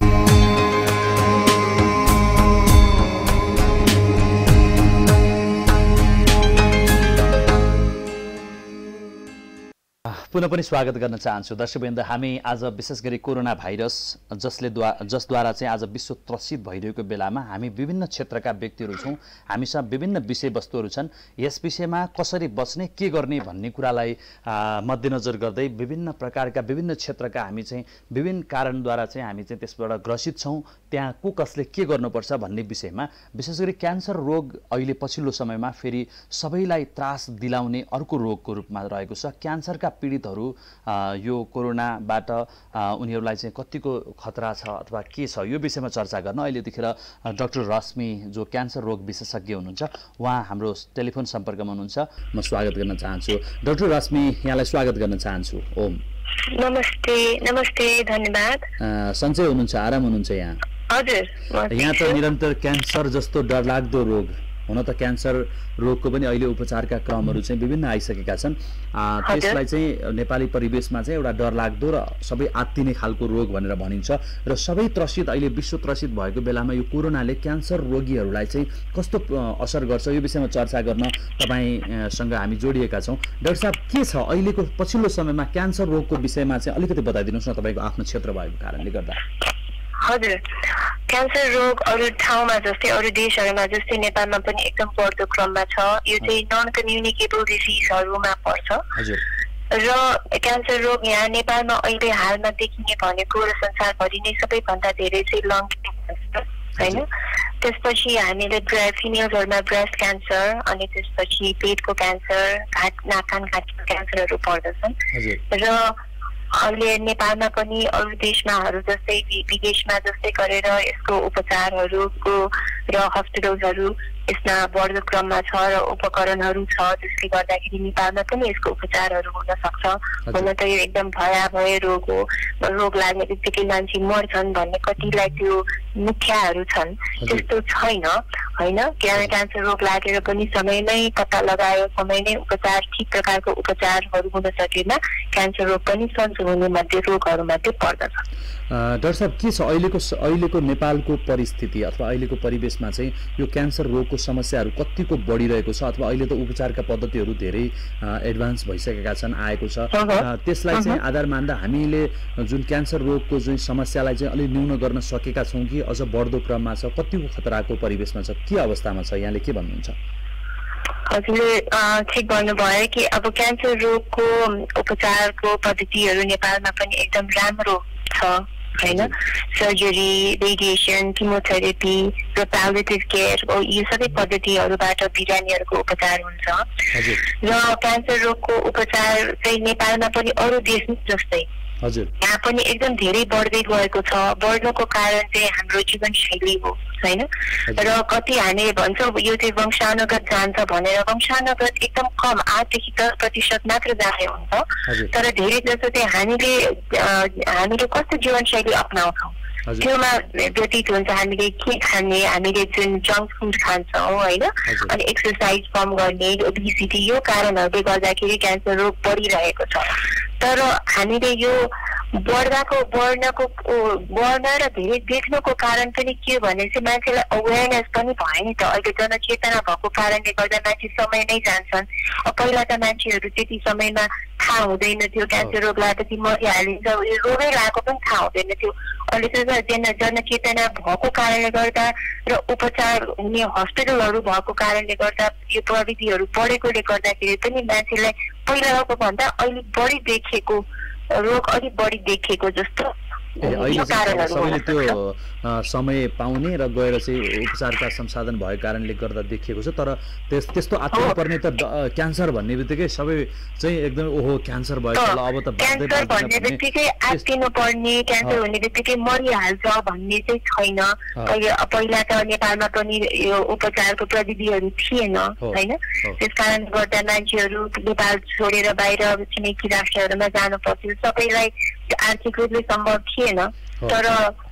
S1: पुनः पनि स्वागत गर्न चाहन्छु। दर्शकवृन्द, हामी आज विशेष गरी कोरोना भाइरस जसले द्वा जसद्वारा चाहिँ आज विश्व त्रसित भइरहेको बेलामा हामी विभिन्न क्षेत्रका व्यक्तिहरू छौँ, हामीसँग विभिन्न विषयवस्तुहरू छन्। यस विषयमा कसरी बच्ने, के गर्ने भन्ने कुरालाई मध्यनजर गर्दै विभिन्न प्रकारका विभिन्न क्षेत्रका हामी चाहिँ विभिन्न कारणद्वारा चाहिँ हामी चाहिँ त्यसबाट ग्रसित छौँ। त्यहाँ को कसले के गर्नुपर्छ भन्ने विषयमा विशेष गरी क्यान्सर रोग अहिले पछिल्लो समयमा फेरि सबैलाई त्रास दिलाउने अर्को रोगको रूपमा रहेको छ। क्यान्सरका पीडितहरू यो कोरोनाबाट उनीहरूलाई चाहिँ कतिको खतरा छ अथवा के छ, यो विषयमा चर्चा गर्न अहिलेदेखि डाक्टर रश्मि, जो क्यान्सर रोग विशेषज्ञ हुनुहुन्छ, उहाँ हाम्रो टेलिफोन सम्पर्कमा हुनुहुन्छ। म स्वागत गर्न चाहन्छु। डाक्टर रश्मि, यहाँलाई स्वागत गर्न चाहन्छु। ओम
S3: नमस्ते। नमस्ते, धन्यवाद।
S1: सन्चै हुनुहुन्छ, आराम हुनुहुन्छ? यहाँ
S3: हजुर,
S1: यहाँ त निरन्तर क्यान्सर जस्तो डरलाग्दो रोग, हुन त क्यान्सर रोगको पनि अहिले उपचारका क्रमहरू चाहिँ विभिन्न आइसकेका छन्। त्यसलाई चाहिँ नेपाली परिवेशमा चाहिँ एउटा डरलाग्दो र सबै आत्तिने खालको रोग भनेर भनिन्छ र सबै त्रसित अहिले विश्व त्रसित भएको बेलामा यो कोरोनाले क्यान्सर रोगीहरूलाई चाहिँ कस्तो असर गर्छ, यो विषयमा चर्चा गर्न तपाईँसँग हामी जोडिएका छौँ। डाक्टर साहब, के छ अहिलेको पछिल्लो समयमा क्यान्सर रोगको विषयमा चाहिँ अलिकति बताइदिनुहोस् न, तपाईँको आफ्नो क्षेत्र भएको कारणले गर्दा।
S3: हजुर, क्यान्सर रोग अरू ठाउँमा जस्तै अरू देशहरूमा जस्तै नेपालमा पनि एकदम बढ्दो क्रममा छ। यो चाहिँ नन कम्युनिकेबल डिजिजहरूमा पर्छ र क्यान्सर रोग यहाँ नेपालमा अहिले हालमा देखिने भनेको र संसारभरि नै सबैभन्दा धेरै चाहिँ लङ क्यान्सर होइन। त्यसपछि हामीले फिमेल्सहरूमा ब्रेस्ट क्यान्सर, अनि त्यसपछि पेटको क्यान्सर, घाट नाक कान घाँटीको क्यान्सरहरू पर्दछन्। र अहिले नेपालमा पनि अरू देशमाहरू जस्तै विदेशमा जस्तै गरेर यसको उपचारहरूको र हस्पिटल्सहरू यसमा बढ्दो क्रममा छ र उपकरणहरू छ, जसले गर्दाखेरि नेपालमा पनि यसको उपचारहरू हुन सक्छ। हुन त यो एकदम भयावह रोग हो, रोग लाग्ने बित्तिकै मान्छे मर्छन् भन्ने कतिलाई त्यो मिथ्याहरू छन्, त्यस्तो छैन होइन। क्यान्सर रोग लागेर पनि समयमै पत्ता लगायो, समयमै उपचार, ठिक प्रकारको उपचारहरू हुन सकेमा क्यान्सर रोग पनि सन्चो हुने मध्ये रोगहरूमध्ये पर्दछ।
S1: डाक्टर साहब, के छ अहिलेको अहिलेको नेपालको परिस्थिति अथवा अहिलेको परिवेशमा चाहिँ यो क्यान्सर रोगको समस्याहरू कतिको बढिरहेको छ, अथवा अहिले त उपचारका पद्धतिहरू धेरै एडभान्स भइसकेका छन्, आएको छ, त्यसलाई चाहिँ आधार मान्दा हामीले जुन क्यान्सर रोगको जुन समस्यालाई चाहिँ अलिक न्यून गर्न सकेका छौँ कि अझ बढ्दो क्रममा छ, कतिको खतराको परिवेशमा छ, के अवस्थामा छ, यहाँले के भन्नुहुन्छ?
S3: हजुरले ठिक भन्नुभयो कि अब क्यान्सर रोगको उपचारको पद्धतिहरू नेपालमा पनि एकदम राम्रो छ होइन। सर्जरी, रेडिएसन, किमोथेरापी र प्यालिएटिभ केयर, यो सबै पद्धतिहरूबाट बिरामीहरूको उपचार हुन्छ र क्यान्सर रोगको उपचार चाहिँ नेपालमा पनि अरू देश जस्तै यहाँ पनि एकदम धेरै बढ्दै गएको छ। बढ्नुको कारण चाहिँ हाम्रो जीवनशैली हो होइन। र कति हामीले भन्छौँ यो चाहिँ वंशानुगत जान्छ भनेर, वंशानुगत एकदम कम आठदेखि दस प्रतिशत मात्र जाने हुन्छ, तर धेरै जसो चाहिँ हामीले हामीले कस्तो जीवनशैली अप्नाउँछौँ त्योमा व्यतीत हुन्छ। हामीले के खाने, हामीले जुन जङ्क फुड खान्छौँ होइन, अनि एक्सर्साइज कम गर्ने, ओबिसिटी, यो कारणहरूले गर्दाखेरि क्यान्सर रोग बढिरहेको छ। तर हामीले यो बढ्दाको बढ्नको बढ्न र धेरै देख्नको कारण पनि के भने चाहिँ मान्छेलाई अवेरनेस पनि भयो नि त। अहिले जनचेतना भएको कारणले गर्दा मान्छे समय नै जान्छन्। पहिला त मान्छेहरू त्यति समयमा थाहा हुँदैन थियो, क्यान्सर रोग लागेपछि मरिहालिन्छ, यो रोगै लागेको पनि थाहा हुँदैन थियो। अहिले त जन जनचेतना भएको कारणले गर्दा र उपचार हुने हस्पिटलहरू भएको कारणले गर्दा यो प्रविधिहरू बढेकोले गर्दाखेरि पनि मान्छेलाई पहिलाको भन्दा अहिले बढी देखिएको रोग अलिक बढी देखिएको जस्तो
S1: सबैले त्यो समय पाउने र गएर चाहिँ उपचारका संसाधन भएको कारणले गर्दा देखिएको छ। तर त्यस त्यस्तो आत्तिनु पर्ने त क्यान्सर भन्ने बित्तिकै सबै चाहिँ एकदम ओहो क्यान्सर भयो अब त
S3: क्यान्सर भन्ने बित्तिकै आत्तिनु पर्ने, क्यान्सर हुने बित्तिकै मरिहाल्छ भन्ने चाहिँ छैन। पहिला त नेपालमा पनि यो उपचारको प्रविधिहरू थिएन होइन, त्यस कारणले गर्दा मान्छेहरू नेपाल छोडेर बाहिर छिमेकी राष्ट्रहरूमा जानु पर्थ्यो। सबैलाई आर्थिक रूपले सम्भव थिएन, तर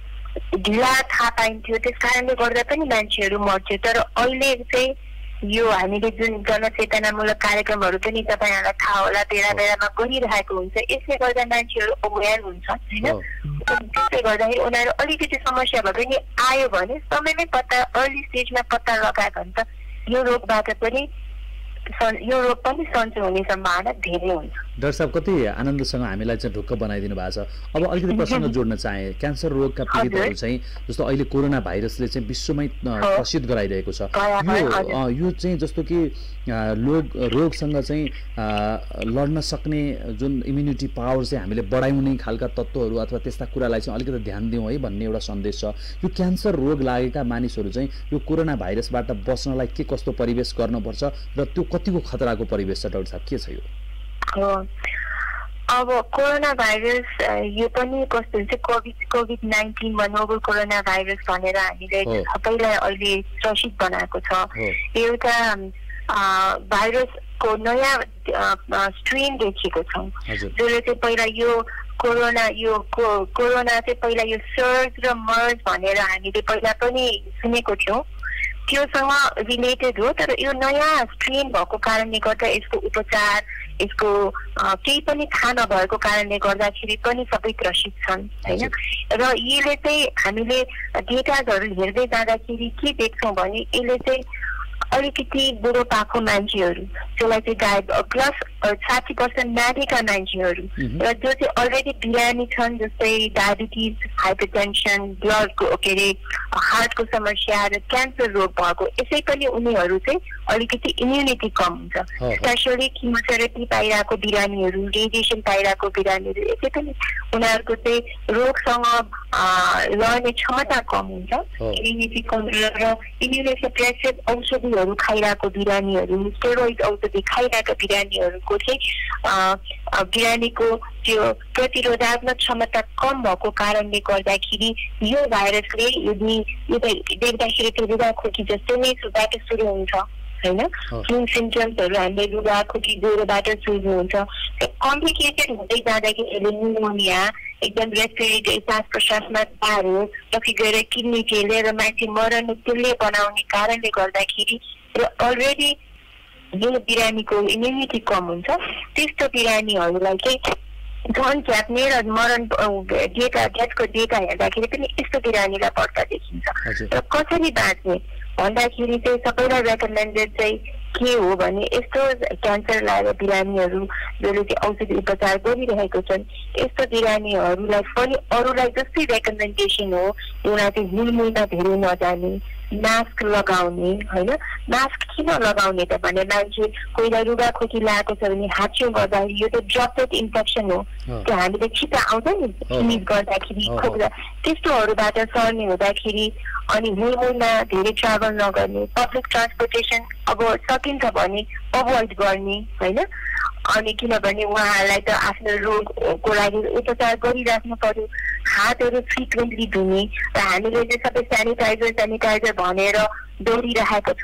S3: ढिला थाहा पाइन्थ्यो, त्यस कारणले गर्दा पनि मान्छेहरू मर्थ्यो। तर अहिले चाहिँ यो हामीले जुन जनचेतनामूलक कार्यक्रमहरू पनि तपाईँहरूलाई थाहा होला बेला बेलामा गरिरहेको हुन्छ, यसले गर्दा मान्छेहरू अवेर हुन्छ होइन। त्यसले गर्दाखेरि उनीहरू अलिकति समस्या भए पनि आयो भने समयमै पत्ता, अर्ली स्टेजमा पत्ता लगायो भने त यो रोगबाट पनि यो रोग पनि सन्चो हुने सम्भावना धेरै हुन्छ।
S1: डाक्टर साहब कति आनन्दसँग हामीलाई चाहिँ ढुक्क बनाइदिनु भएको छ। अब अलिकति प्रश्न जोड्न चाहे, क्यान्सर रोगका पीडितहरू चाहिँ जस्तो अहिले कोरोना भाइरसले चाहिँ विश्वमै प्रसिद्ध गराइरहेको छ, यो यो चाहिँ जस्तो कि लोग रोगसँग चाहिँ लड्न सक्ने जुन इम्युनिटी पावर चाहिँ हामीले बढाउने खालका तत्त्वहरू अथवा त्यस्ता कुरालाई चाहिँ अलिकति ध्यान दिउँ है भन्ने एउटा सन्देश छ। यो क्यान्सर रोग लागेका मानिसहरू चाहिँ यो कोरोना भाइरसबाट बच्नलाई के कस्तो परिवेश गर्नुपर्छ र त्यो कतिको खतराको परिवेश छ डाक्टर साहब, के छ यो?
S3: अब कोरोना भाइरस यो पनि कस्तो हुन्छ, कोभिड कोभिड नाइन्टिनमा नोभल कोरोना भाइरस भनेर हामीले सबैलाई अहिले चर्चित बनाएको छ। एउटा भाइरसको नयाँ स्ट्रेन देखिएको छ जसले चाहिँ पहिला यो कोरोना यो कोरोना चाहिँ पहिला यो सर्स र मर्स भनेर हामीले पहिला पनि सुनेको थियौँ, त्योसँग रिलेटेड हो। तर यो नयाँ स्ट्रेन भएको कारणले गर्दा यसको उपचार, यसको केही पनि थाहा नभएको कारणले गर्दाखेरि पनि सबै त्रसित छन् होइन। र यसले चाहिँ हामीले डेटाहरू हेर्दै जाँदाखेरि के देख्छौँ भने यसले चाहिँ अलिकति बुढोपाको मान्छेहरू जसलाई चाहिँ डाय प्लस साठी पर्सेन्ट माथिका मान्छेहरू र जो चाहिँ अलरेडी बिरामी छन्, जस्तै डायबिटिज, हाइपरटेन्सन, ब्लडको के अरे हार्टको समस्या र क्यान्सर रोग भएको, यसै पनि उनीहरू चाहिँ अलिकति इम्युनिटी कम हुन्छ। स्पेसली किमोथेरापी पाइरहेको बिरामीहरू, रेडिएसन पाइरहेको बिरामीहरू, यसै पनि उनीहरूको चाहिँ रोगसँग लड्ने क्षमता कम हुन्छ, इम्युनिटी कम र इम्युनोसप्रेसिभ औषधिहरू खाइरहेको बिरामीहरू, स्टेरोइड औषधि खाइरहेका बिरामीहरूको चाहिँ बिरामीको त्यो प्रतिरोधात्मक क्षमता कम भएको कारणले गर्दाखेरि यो भाइरसले यदि यो देख्दाखेरि त्यो रुगाखोकी जस्तै नै सुरुबाट सुरु हुन्छ होइन। फ्लू सिम्टम्सहरू हामीले रुगाखोकी ज्वरोबाट सुरु हुन्छ, कम्प्लिकेटेड हुँदै जाँदाखेरि यसले न्युमोनिया, एकदम रेस्पिरेटरी श्वास प्रश्वासमा गाह्रो, पछि गएर किडनी फेलियर र मान्छे मरण त्यसले बनाउने कारणले गर्दाखेरि र अलरेडी जो बिरामीको इम्युनिटी कम हुन्छ त्यस्तो बिरामीहरूलाई चाहिँ झन् च्याप्ने र मरण डेटा डेथको डेटा हेर्दाखेरि पनि यस्तो बिरामीलाई बढ्ता देखिन्छ। र कसरी बाँच्ने भन्दाखेरि चाहिँ सबैलाई रेकमेन्डेड चाहिँ के हो भने यस्तो क्यान्सर लागेर बिरामीहरू जसले चाहिँ औषधि उपचार गरिरहेको छन्, यस्तो बिरामीहरूलाई पनि अरूलाई जस्तै रेकमेन्डेसन हो उनीलाई चाहिँ हुलमुलमा धेरै नजाने, मास्क लगाउने होइन। मास्क किन लगाउने त भने मान्छे कोहीलाई रुगाखोकी लागेको छ भने हाच्छियो गर्दाखेरि यो त ड्रपलेट इन्फेक्सन हो, त्यो हामीले छिटो आउँछ नि स्निज गर्दाखेरि खोक्दा, त्यस्तोहरूबाट सर्ने हुँदाखेरि अनि हुलमुलमा धेरै ट्राभल नगर्ने, पब्लिक ट्रान्सपोर्टेसन अब सकिन्छ भने अभोइड गर्ने होइन। अनि किनभने उहाँहरूलाई त आफ्नो रोगको लागि उपचार गरिराख्नु पर्यो, हातहरू फ्रिक्वेन्टली धुने र हामीले चाहिँ सबै सेनिटाइजर सेनिटाइजर भनेर दौडिरहेको छौँ,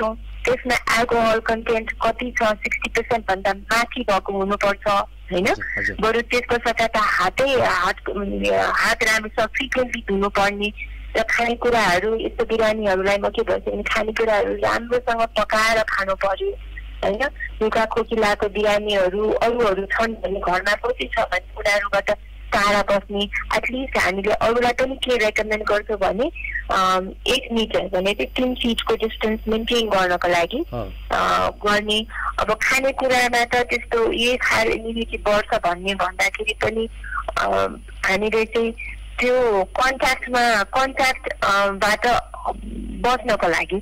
S3: त्यसमा एल्कोहल कन्टेन्ट कति छ सिक्सटी पर्सेन्ट भन्दा माथि भएको हुनुपर्छ होइन बरु त्यसको सट्टा हातै हात हात राम्रोसँग फ्रिक्वेन्टली धुनुपर्ने र खानेकुराहरू यस्तो बिरामीहरूलाई म के भन्छु भने खानेकुराहरू राम्रोसँग पकाएर खानु पर्यो होइन रुखा खोकी लागेको बिरामीहरू अरूहरू छन् भने घरमा कसै छ भने उनीहरूबाट टाढा बस्ने एटलिस्ट हामीले अरूलाई पनि के रेकमेन्ड गर्छौँ भने एक मिटर भने चाहिँ तिन फिटको डिस्टेन्स मेन्टेन गर्नको लागि गर्ने अब खानेकुरामा त त्यस्तो यही खाएर इम्युनिटी बढ्छ भन्ने भन्दाखेरि पनि हामीले चाहिँ त्यो कन्ट्याक्टमा कन्ट्याक्टबाट बस्नको लागि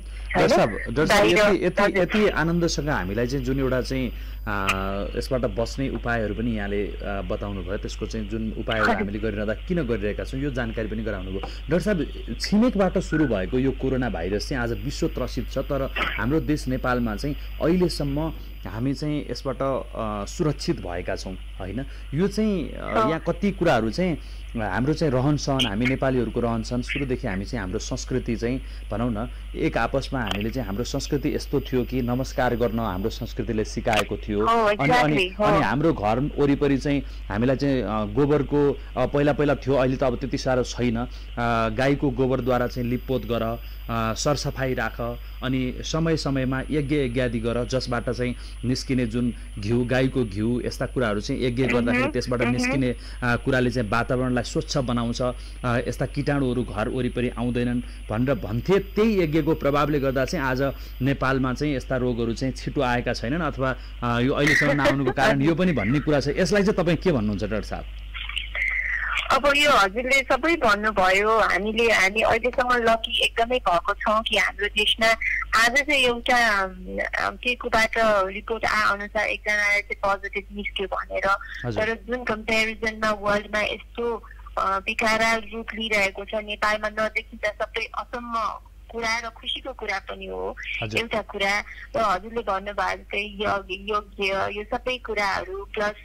S4: यति आनन्दसँग हामीलाई चाहिँ जुन एउटा चाहिँ यसबाट बस्ने उपायहरू पनि यहाँले बताउनु भयो त्यसको चाहिँ जुन उपायहरू हामीले गरिरहँदा किन गरिरहेका छौँ यो जानकारी पनि गराउनु भयो डाक्टर साहब छिमेकबाट सुरु भएको यो कोरोना भाइरस चाहिँ आज विश्व त्रसित छ तर हाम्रो देश नेपालमा चाहिँ अहिलेसम्म हामी चाहिँ यसबाट सुरक्षित भएका छौँ होइन यो चाहिँ यहाँ कति कुराहरू चाहिँ हाम्रो चाहिँ रहनसहन हामी नेपालीहरूको रहनसहन सुरुदेखि हामी चाहिँ हाम्रो संस्कृति चाहिँ भनौँ न एक आपसमा हामीले चाहिँ हाम्रो संस्कृति यस्तो थियो कि नमस्कार गर्न हाम्रो संस्कृतिले सिकाएको थियो अनि अनि अनि हाम्रो घर वरिपरि चाहिँ हामीलाई चाहिँ गोबरको पहिला पहिला थियो अहिले त अब त्यति साह्रो छैन गाईको गोबरद्वारा चाहिँ लिपपोत गर सरसफाइ राख अनि समय समयमा यज्ञ यज्ञादि गर जसबाट चाहिँ निस्किने जुन घिउ गाईको घिउ यस्ता कुराहरू चाहिँ यज्ञ गर्दाखेरि त्यसबाट निस्किने कुराले चाहिँ वातावरणलाई स्वच्छ बनाउँछ यस्ता कीटाणुहरू घर वरिपरि आउँदैनन् भनेर भन्थे त्यही यज्ञको प्रभावले गर्दा चाहिँ आज नेपालमा चाहिँ यस्ता रोगहरू चाहिँ छिटो आएका छैनन् अथवा यो अहिलेसम्म नआउनुको कारण यो पनि भन्ने कुरा छ यसलाई चाहिँ तपाईँ के भन्नुहुन्छ डाक्टर साहब
S3: अब यो हजुरले सबै भन्नुभयो हामीले हामी अहिलेसम्म लकी एकदमै भएको छौँ कि हाम्रो देशमा आज चाहिँ एउटा के कोबाट रिपोर्ट आए अनुसार एकजनालाई चाहिँ पोजिटिभ निस्क्यो भनेर तर जुन कम्पेरिजनमा वर्ल्डमा यस्तो विकाराल रूप लिइरहेको छ नेपालमा नदेखिँदा सबै असम्म कुरा र खुसीको कुरा पनि हो एउटा कुरा र हजुरले भन्नुभएको चाहिँ योग्य यो सबै कुराहरू प्लस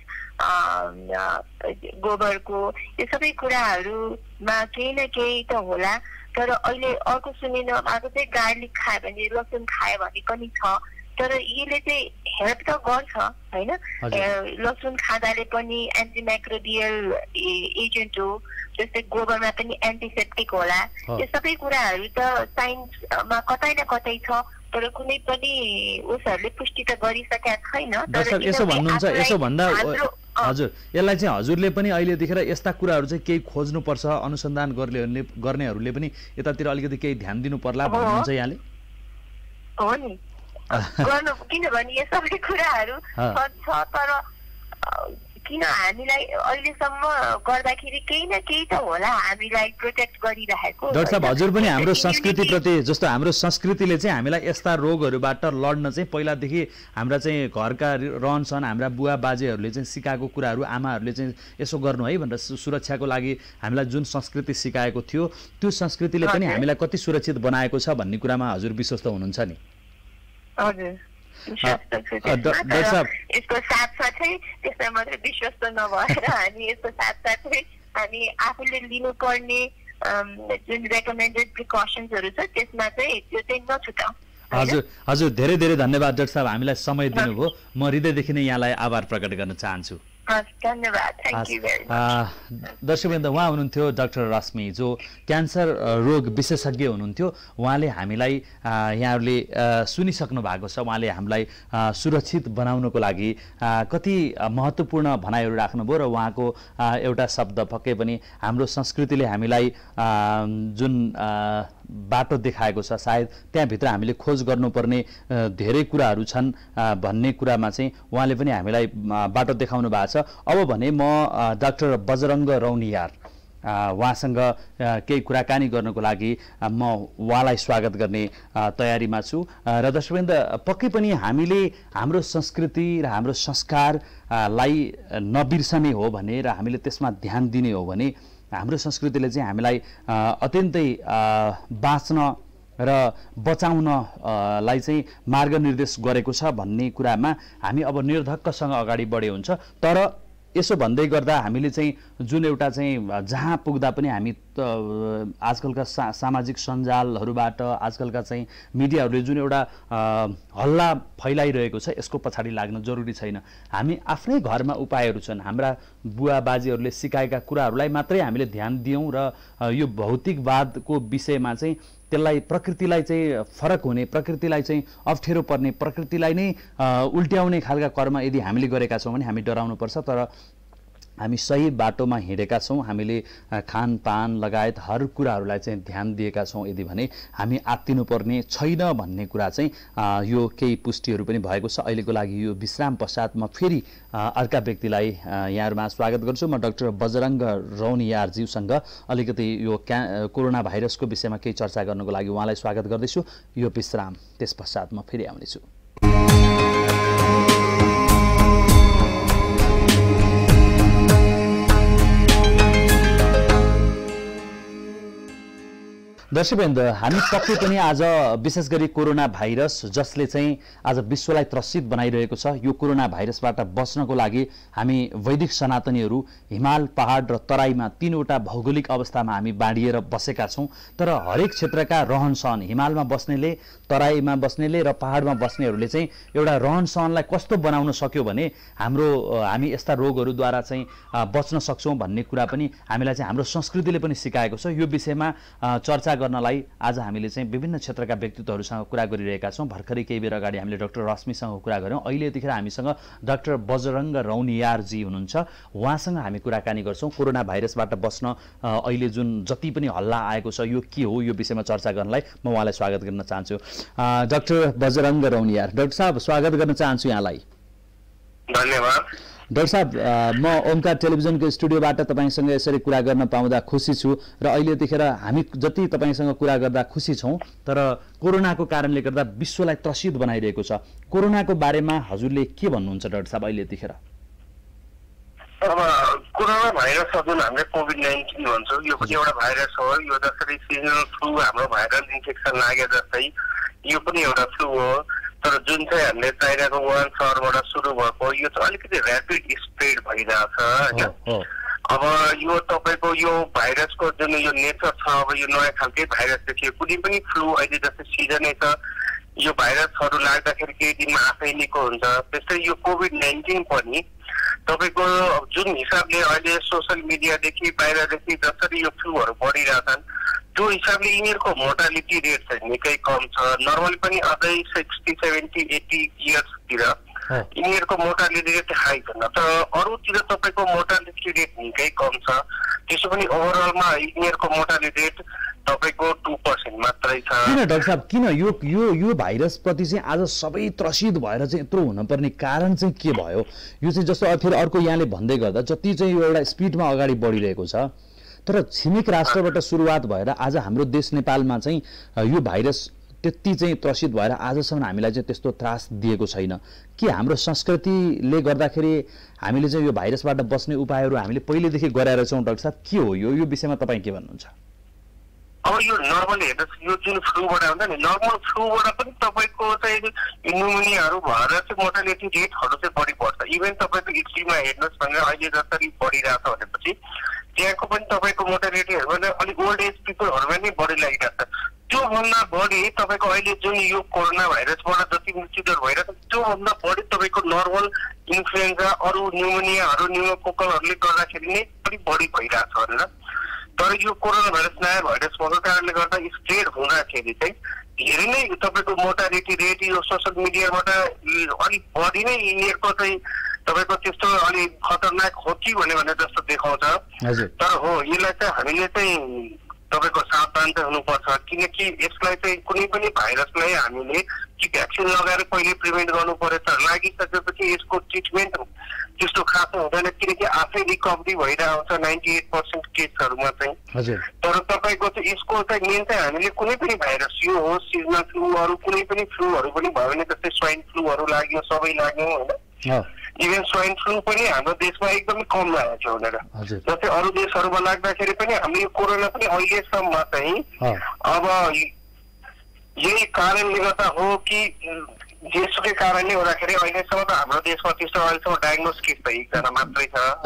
S3: गोबरको यो सबै कुराहरूमा केही न केही त होला तर अहिले अर्को सुनिनु आएको चाहिँ गार्लिक खायो भने लसुन खायो भने पनि छ तर यसले चाहिँ हेल्प त गर्छ होइन लसुन खाँदाले पनि एन्टिमाइक्रोबियल एजेन्ट हो जस्तै गोबरमा पनि एन्टिसेप्टिक होला यो सबै कुराहरू त साइन्समा कतै न कतै छ तर कुनै पनि उसहरूले पुष्टि त गरिसकेका छैन
S4: तर यसो भन्नुहुन्छ यसो भन्दा हजुर यसलाई चाहिँ हजुरले पनि अहिले देखेर यस्ता कुराहरू चाहिँ केही खोज्नुपर्छ अनुसन्धान गर्ने गर्नेहरूले पनि यतातिर अलिकति केही ध्यान दिनु पर्ला भन्नुहुन्छ यहाँले
S3: हो नि गर्नु किनभने यो सबै कुराहरू छ तर किन हामीलाई अहिलेसम्म गर्दाखेरि केही न केही त होला हामीलाई प्रोटेक्ट गरिरहेको
S4: डाक्टर साहब हजुर पनि हाम्रो संस्कृतिप्रति जस्तो हाम्रो संस्कृतिले चाहिँ हामीलाई यस्ता रोगहरूबाट लड्न चाहिँ पहिलादेखि हाम्रा चाहिँ घरका रहनसहन हाम्रा बुवा बाजेहरूले चाहिँ सिकाएको कुराहरू आमाहरूले चाहिँ यसो गर्नु है भनेर सुरक्षाको लागि हामीलाई जुन संस्कृति सिकाएको थियो त्यो संस्कृतिले पनि हामीलाई कति सुरक्षित बनाएको छ भन्ने कुरामा हजुर विश्वस्त हुनुहुन्छ नि
S3: हजुर यसको साथसाथै त्यसमा मात्रै विश्वस्त नभएर हामी यसको साथसाथै हामी आफूले लिनुपर्ने जुन रेकमेन्डेड प्रिकसन्सहरू छ त्यसमा चाहिँ त्यो चाहिँ नछुटाऊ
S4: हजुर हजुर धेरै धेरै धन्यवाद डाक्टर साहब हामीलाई समय दिनुभयो म हृदयदेखि नै यहाँलाई आभार प्रकट गर्न चाहन्छु दर्शकवृन्द उहाँ हुनुहुन्थ्यो डाक्टर रश्मि जो क्यान्सर रोग विशेषज्ञ हुनुहुन्थ्यो उहाँले हामीलाई यहाँहरूले सुनिसक्नु भएको छ उहाँले हामीलाई सुरक्षित बनाउनको लागि कति महत्त्वपूर्ण भनाइहरू राख्नुभयो र उहाँको एउटा शब्द पक्कै पनि हाम्रो संस्कृतिले हामीलाई जुन बाटो देखाएको छ सायद त्यहाँभित्र हामीले खोज गर्नुपर्ने धेरै कुराहरू छन् भन्ने कुरामा चाहिँ उहाँले पनि हामीलाई बाटो देखाउनु भएको छ अब भने म डाक्टर बजरङ्ग रौनियार उहाँसँग केही कुराकानी गर्नको लागि म उहाँलाई स्वागत गर्ने तयारीमा छु र दर्शकवृन्द पक्कै पनि हामीले हाम्रो संस्कृति र हाम्रो संस्कारलाई नबिर्सने हो भने र हामीले त्यसमा ध्यान दिने हो भने हाम्रो संस्कृतिले चाहिँ हामीलाई अत्यन्तै बाँच्न र बचाउनलाई चाहिँ मार्गनिर्देश गरेको छ भन्ने कुरामा हामी अब निर्धक्कसँग अगाडि बढे हुन्छ तर
S1: यसो भन्दै गर्दा हामीले चाहिँ जुन एउटा चाहिँ जहाँ पुग्दा पनि हामी त आजकलका सा सामाजिक सञ्जालहरूबाट आजकलका चाहिँ मिडियाहरूले जुन एउटा हल्ला फैलाइरहेको छ यसको पछाडि लाग्न जरुरी छैन। हामी आफ्नै घरमा उपायहरू छन्, हाम्रा बुवा बाजेहरूले सिकाएका कुराहरूलाई मात्रै हामीले ध्यान दियौँ र यो भौतिकवादको विषयमा चाहिँ त्यसलाई प्रकृतिलाई चाहिँ फरक हुने, प्रकृतिलाई चाहिँ अप्ठ्यारो पर्ने, प्रकृतिलाई नै उल्ट्याउने खालका कर्म यदि हामीले गरेका छौँ भने हामी डराउनुपर्छ। तर हामी सही बाटोमा हिँडेका छौँ, हामीले खानपान लगायत हर कुराहरूलाई चाहिँ ध्यान दिएका छौँ यदि भने हामी आत्तिनुपर्ने छैन भन्ने कुरा चाहिँ यो केही पुष्टिहरू पनि भएको छ। अहिलेको लागि यो विश्राम पश्चात म फेरि अर्का व्यक्तिलाई यहाँहरूमा स्वागत गर्छु। म डाक्टर बजरङ्ग रौनियारज्यूसँग अलिकति यो क्या कोरोना भाइरसको विषयमा केही चर्चा गर्नको लागि उहाँलाई स्वागत गर्दैछु। यो विश्राम त्यस पश्चात म फेरि आउनेछु। दर्शकवृन्द, हामी पक्कै पनि आज विशेष गरी कोरोना भाइरस जसले चाहिँ आज विश्वलाई त्रसित बनाइरहेको छ, यो कोरोना भाइरसबाट बच्नको लागि हामी वैदिक सनातनीहरू हिमाल पहाड र तराईमा तीनवटा भौगोलिक अवस्थामा हामी बाँडिएर बसेका छौँ। तर हरेक क्षेत्रका रहनसहन, हिमालमा बस्नेले, तराईमा बस्नेले र पहाडमा बस्नेहरूले चाहिँ एउटा रहनसहनलाई कस्तो बनाउन सक्यो भने हाम्रो हामी यस्ता रोगहरूद्वारा चाहिँ बच्न सक्छौँ भन्ने कुरा पनि हामीलाई चाहिँ हाम्रो संस्कृतिले पनि सिकाएको छ। यो विषयमा चर्चा गर्नलाई आज हामीले चाहिँ विभिन्न क्षेत्रका व्यक्तित्वहरूसँग कुरा गरिरहेका छौँ। भर्खरै केही बेर अगाडि हामीले डाक्टर रश्मिसँग कुरा गऱ्यौँ। अहिले यतिखेर हामीसँग डाक्टर बजरङ्ग रौनियारजी हुनुहुन्छ, उहाँसँग हामी कुराकानी गर्छौँ। कोरोना भाइरसबाट बस्न अहिले जुन जति पनि हल्ला आएको छ यो के हो, यो विषयमा चर्चा गर्नलाई म उहाँलाई स्वागत गर्न चाहन्छु। डाक्टर बजरङ्ग रौनियार, डाक्टर साहब स्वागत गर्न चाहन्छु यहाँलाई।
S2: धन्यवाद।
S1: डाक्टर साहब, म ओमकार टेलिभिजनको स्टुडियोबाट तपाईँसँग यसरी कुरा गर्न पाउँदा खुसी छु र अहिले यतिखेर हामी जति तपाईँसँग कुरा गर्दा खुसी छौँ, तर कोरोनाको कारणले गर्दा विश्वलाई त्रसित बनाइरहेको छ। कोरोनाको बारेमा हजुरले के भन्नुहुन्छ डाक्टर साहब अहिले यतिखेर?
S2: अब कोरोना भाइरस जुन हामीले कोभिड नाइन्टिन भन्छौँ, यो पनि एउटा भाइरस हो। यो जसरी सिजनल फ्लू हाम्रो भाइरल इन्फेक्सन लागे जस्तै यो पनि एउटा फ्लू हो। तर जुन चाहिँ हामीले चाइनाको वुहान सहरबाट सुरु भएको यो चाहिँ अलिकति ऱ्यापिड स्प्रेड भइरहेछ होइन। अब यो तपाईँको यो भाइरसको जुन यो नेचर छ, अब यो नयाँ खालकै भाइरस देखियो। कुनै पनि फ्लू अहिले जस्तै सिजनै छ, यो भाइरसहरू लाग्दाखेरि केही दिनमा आफै निको हुन्छ। त्यस्तै यो कोभिड नाइन्टिन पनि तपाईँको जुन हिसाबले अहिले सोसियल मिडियादेखि बाहिरदेखि जसरी यो फ्लूहरू बढिरहेछन् त्यो हिसाबले यिनीहरूको मोर्टालिटी रेट चाहिँ निकै कम छ। नर्मली पनि अझै सिक्सटी सेभेन्टी एट्टी इयर्सतिर यिनीहरूको मोर्टालिटी रेट हाई छ, तर अरूतिर तपाईँको मोर्टालिटी रेट निकै कम छ। त्यसो पनि ओभरअलमा यिनीहरूको मोर्टालिटी रेट तपाईँको टू पर्सेन्ट मात्रै छ।
S1: किन डाक्टर साहब, किन यो यो यो भाइरसप्रति चाहिँ आज सबै त्रसित भएर चाहिँ यत्रो हुनुपर्ने कारण चाहिँ के भयो? यो चाहिँ जस्तो फेरि अर्को यहाँले भन्दै गर्दा जति चाहिँ यो एउटा स्पिडमा अगाडि बढिरहेको छ, तर छिमेक राष्ट्रबाट सुरुवात भएर आज हाम्रो देश नेपालमा चाहिँ यो भाइरस त्यति चाहिँ त्रसित भएर आजसम्म हामीलाई चाहिँ त्यस्तो त्रास दिएको छैन। के हाम्रो संस्कृतिले गर्दाखेरि हामीले चाहिँ यो भाइरसबाट बस्ने उपायहरू हामीले पहिलेदेखि गराएर छौँ? डाक्टर साहब के हो यो यो विषयमा तपाईँ के भन्नुहुन्छ?
S2: अब यो नर्मली हेर्नुहोस्, यो जुन फ्लूबाट हुन्छ नि, नर्मल फ्लूबाट पनि तपाईँको चाहिँ न्युमोनियाहरू भएर चाहिँ मोर्टालिटी रेटहरू चाहिँ बढी बढ्छ। इभन तपाईँको इटलीमा हेर्नुहोस् भने अहिले जसरी बढिरहेछ भनेपछि त्यहाँको पनि तपाईँको मोर्टालिटीहरू भने अलिक ओल्ड एज पिपलहरूमा नै बढी लागिरहेको छ। त्योभन्दा बढी तपाईँको अहिले जुन यो कोरोना भाइरसबाट जति मृत्युदर भइरहेको छ त्योभन्दा बढी तपाईँको नर्मल इन्फ्लुएन्जा अरू न्युमोनियाहरू न्युमोकोकलहरूले गर्दाखेरि नै अलिक बढी भइरहेछ भनेर। तर यो कोरोना भाइरस नयाँ भाइरस भएको कारणले गर्दा स्प्रेड हुँदाखेरि चाहिँ धेरै नै तपाईँको मोर्टालिटी रेट यो सोसियल मिडियाबाट अलिक बढी नै यिनीहरूको चाहिँ तपाईँको त्यस्तो अलिक खतरनाक हो कि भन्यो भने जस्तो देखाउँछ। तर हो, यसलाई चाहिँ हामीले चाहिँ तपाईँको सावधान चाहिँ हुनुपर्छ, किनकि यसलाई चाहिँ कुनै पनि भाइरसलाई हामीले कि भ्याक्सिन लगाएर पहिले प्रिभेन्ट गर्नु पर्यो। तर लागिसकेपछि यसको ट्रिटमेन्ट त्यस्तो खासो हुँदैन, किनकि आफै रिकभरी भइरहेको छ नाइन्टी एट पर्सेन्ट केसहरूमा चाहिँ। तर तपाईँको चाहिँ यसको चाहिँ मेन चाहिँ हामीले कुनै पनि भाइरस यो हो सिजनल फ्लूहरू कुनै पनि फ्लूहरू पनि भयो भने जस्तै स्वाइन फ्लूहरू लाग्यो, सबै लाग्यो होइन। इभन स्वाइन फ्लू पनि हाम्रो देशमा एकदमै कम लागेको छ भनेर। जस्तै अरू देशहरूमा लाग्दाखेरि पनि हामीले कोरोना पनि अहिलेसम्म चाहिँ अब यही कारणले गर्दा हो कि जेसुकै कारणले गर्दाखेरि अहिलेसम्म त हाम्रो देशमा त्यस्तो अहिलेसम्म डायग्नोस केस त एकजना मात्रै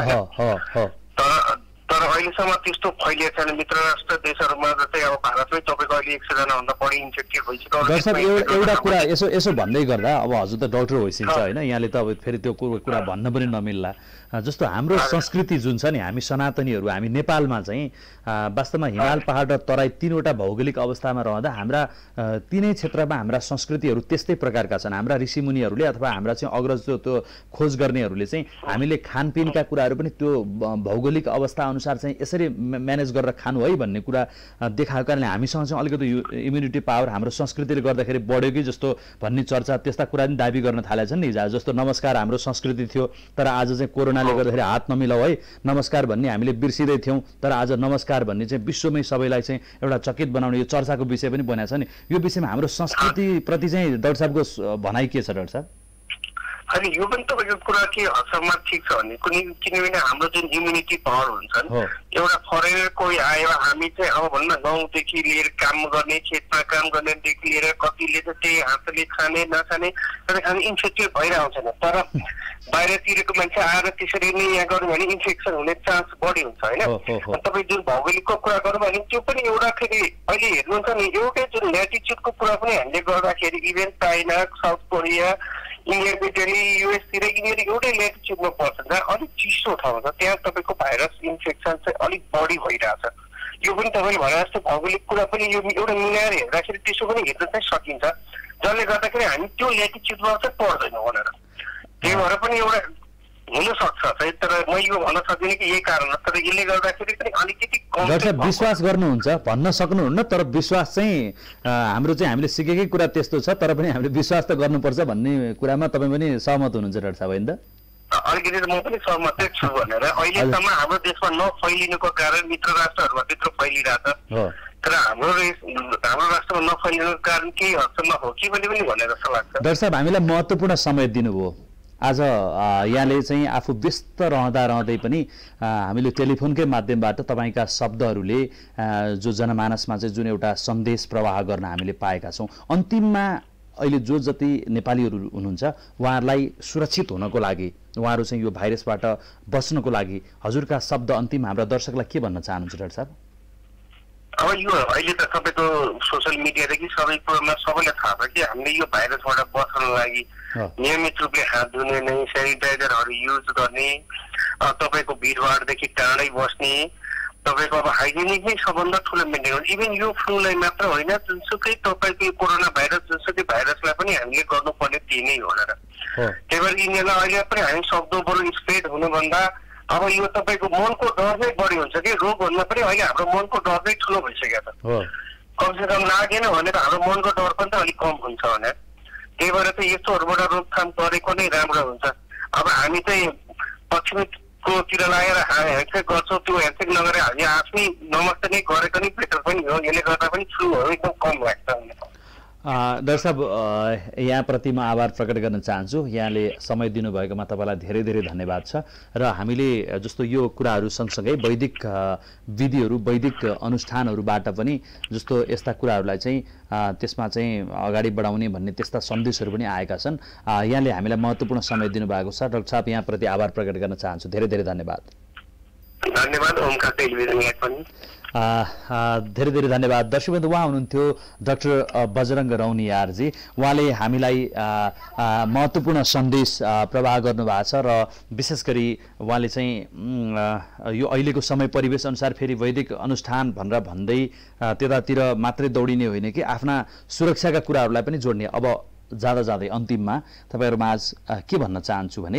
S2: छ तर तर अहिलेसम्म त्यस्तो फैलिएको छैन। मित्र राष्ट्र देशहरूमा जस्तै अब भारतमै तपाईँको अहिले एक सयजना भन्दा बढी इन्फेक्टेड भइसक्यो।
S1: एउटा कुरा यसो यसो भन्दै गर्दा अब हजुर त डाक्टर भइसक्छ होइन, यहाँले त अब फेरि त्यो कुरा भन्न पनि नमिल्ला। जस्तो हाम्रो संस्कृति जुन छ नि, हामी सनातनीहरू हामी नेपालमा चाहिँ वास्तवमा हिमाल पहाड र तराई तीनवटा भौगोलिक अवस्थामा रहँदा हाम्रा तीनै क्षेत्रमा हाम्रा संस्कृतिहरू त्यस्तै प्रकारका छन्। हाम्रा ऋषिमुनिहरूले अथवा हाम्रा चाहिँ अग्रज त्यो खोज गर्नेहरूले चाहिँ हामीले खानपिनका कुराहरू पनि त्यो भौगोलिक अवस्था अनुसार चाहिँ यसरी म्यानेज गरेर खानु है भन्ने कुरा देखाएको कारणले हामीसँग चाहिँ अलिकति इम्युनिटी पावर हाम्रो संस्कृतिले गर्दाखेरि बढ्यो कि जस्तो भन्ने चर्चा त्यस्ता कुरा पनि दाबी गर्न थालेका छन् नि। जस्तो नमस्कार हाम्रो संस्कृति थियो, तर आज चाहिँ कोरोनाले गर्दाखेरि हात नमिलाऊ है नमस्कार भन्ने हामीले बिर्सिँदै थियौँ, तर आज नमस्कार भन्ने चाहिँ विश्वमै सबैलाई चाहिँ एउटा चकित बनाउने यो चर्चाको विषय पनि बनेको छ नि। यो विषयमा हाम्रो संस्कृतिप्रति चाहिँ डाक्टर साहबको भनाइ के छ डाक्टर साहब?
S2: अनि यो पनि तपाईँको कुरा के हदसम्म ठिक छ भने कुनै किनभने हाम्रो जुन इम्युनिटी पावर हुन्छ नि, एउटा फरेनर कोही आयो हामी चाहिँ अब भनौँ न गाउँदेखि लिएर काम गर्ने खेतमा काम गर्नेदेखि लिएर कतिले चाहिँ त्यही हातले खाने नखाने तर हामी इन्फेक्टेड भइरहन्छ नि। तर बाहिरतिरको मान्छे आएर त्यसरी नै यहाँ गर्यो भने इन्फेक्सन हुने चान्स बढी हुन्छ होइन। तपाईँ जुन भौगोलिकको कुरा गर्नु भने त्यो पनि एउटा फेरि अहिले हेर्नुहुन्छ नि एउटै जुन ल्याटिच्युडको कुरा पनि हामीले गर्दाखेरि इभेन चाइना साउथ कोरिया इन्डियाको डेली युएसतिर यिनीहरू एउटै ल्याटिच्युडमा पर्छ जहाँ अलिक चिसो ठाउँ छ त्यहाँ तपाईँको भाइरस इन्फेक्सन चाहिँ अलिक बढी भइरहेछ। यो पनि तपाईँले भने जस्तो भौगोलिक कुरा पनि यो एउटा मिलाएर हेर्दाखेरि त्यसो पनि हेर्न चाहिँ सकिन्छ, जसले गर्दाखेरि हामी त्यो ल्याटिच्युडमा चाहिँ पर्दैनौँ भनेर। त्यही भएर पनि एउटा हुनसक्छ चाहिँ, तर म यो भन्न सक्दिनँ कि यही कारण हो, तर यसले गर्दाखेरि पनि अलिकति कम
S1: विश्वास गर्नुहुन्छ भन्न सक्नुहुन्न, तर विश्वास चाहिँ हाम्रो चाहिँ हामीले सिकेकै कुरा त्यस्तो छ, तर पनि हामीले विश्वास त गर्नुपर्छ भन्ने कुरामा तपाईँ पनि सहमत हुनुहुन्छ डाक्टर साहब होइन त?
S2: अलिकति म पनि सहमतै छु भनेर अहिलेसम्म हाम्रो देशमा नफैलिनुको कारण मित्र राष्ट्रहरूमा त्यत्रो फैलिरहेछ, तर हाम्रो हाम्रो राष्ट्रमा नफैलिनुको कारण केही हदसम्म हो कि पनि भनेर जस्तो लाग्छ।
S1: डाक्टर साहब हामीलाई महत्त्वपूर्ण समय दिनुभयो आज। यहाँले चाहिँ आफू व्यस्त रहँदा रहँदै पनि हामीले टेलिफोनकै माध्यमबाट तपाईँका शब्दहरूले जो जनमानसमा चाहिँ जुन एउटा सन्देश प्रवाह गर्न हामीले पाएका छौँ, अन्तिममा अहिले जो जति नेपालीहरू हुनुहुन्छ उहाँहरूलाई सुरक्षित हुनको लागि, उहाँहरू चाहिँ यो भाइरसबाट बच्नको लागि हजुरका शब्द अन्तिम हाम्रा दर्शकलाई के भन्न चाहनुहुन्छ डाक्टर साहब?
S2: अब यो अहिले त तपाईँको सोसियल मिडियादेखि सबै कुरामा सबैलाई थाहा छ कि हामीले यो भाइरसबाट बच्नको लागि नियमित रूपले हात धुने नै, सेनिटाइजरहरू युज गर्ने, तपाईँको भिडभाडदेखि टाढै बस्ने, तपाईँको अब हाइजेनिक नै सबभन्दा ठुलो मेन्टेन गर्नु। इभन यो फ्लूलाई मात्र होइन, जुनसुकै तपाईँको कोरोना भाइरस जुनसुकै भाइरसलाई पनि हामीले गर्नुपर्ने त्यही नै हो भनेर। त्यही भएर यिनीहरूलाई अहिले पनि हामी सक्दो बरु स्प्रेड हुनुभन्दा अब यो तपाईँको मनको डर नै बढी हुन्छ कि रोगभन्दा पनि अहिले हाम्रो मनको डर नै ठुलो भइसकेको छ। कमसेकम लागेन भने त हाम्रो मनको डर पनि त अलिक कम हुन्छ भनेर। त्यही भएर चाहिँ यस्तोहरूबाट रोकथाम गरेको नै राम्रो हुन्छ। अब हामी चाहिँ पश्चिमकोतिर लागेर ह्यान्डसेक गर्छौँ, त्यो ह्यान्डसेक नगरेर हामी आफ्नै नमस्ते नै गरेको नै बेटर पनि हो। यसले गर्दा पनि फ्लूहरू एकदम कम लाग्छ।
S1: डाक्टर साहब यहाँप्रति म आभार प्रकट गर्न चाहन्छु। यहाँले समय दिनुभएकोमा तपाईँलाई धेरै धेरै धन्यवाद छ। र हामीले जस्तो यो कुराहरू सँगसँगै वैदिक विधिहरू वैदिक अनुष्ठानहरूबाट पनि जस्तो यस्ता कुराहरूलाई चाहिँ त्यसमा चाहिँ अगाडि बढाउने भन्ने त्यस्ता सन्देशहरू पनि आएका छन्। यहाँले हामीलाई महत्त्वपूर्ण समय दिनुभएको छ। डाक्टर साहब यहाँप्रति आभार प्रकट गर्न चाहन्छु। धेरै धेरै धन्यवाद।
S2: धन्यवाद ओमकार टेलिभिजन यहाँ पनि
S1: धेरै धेरै धन्यवाद। दर्शकबिन्दु उहाँ हुनुहुन्थ्यो डाक्टर बजरङ्ग रौनियारजी। उहाँले हामीलाई महत्त्वपूर्ण सन्देश प्रवाह गर्नुभएको छ र विशेष गरी उहाँले चाहिँ यो अहिलेको समय परिवेश अनुसार फेरि वैदिक अनुष्ठान भनेर भन्दै त्यतातिर मात्रै दौडिने होइन कि आफ्ना सुरक्षाका कुराहरूलाई पनि जोड्ने। अब जाँदा जाँदै अन्तिममा तपाईँहरूमा आज के भन्न चाहन्छु भने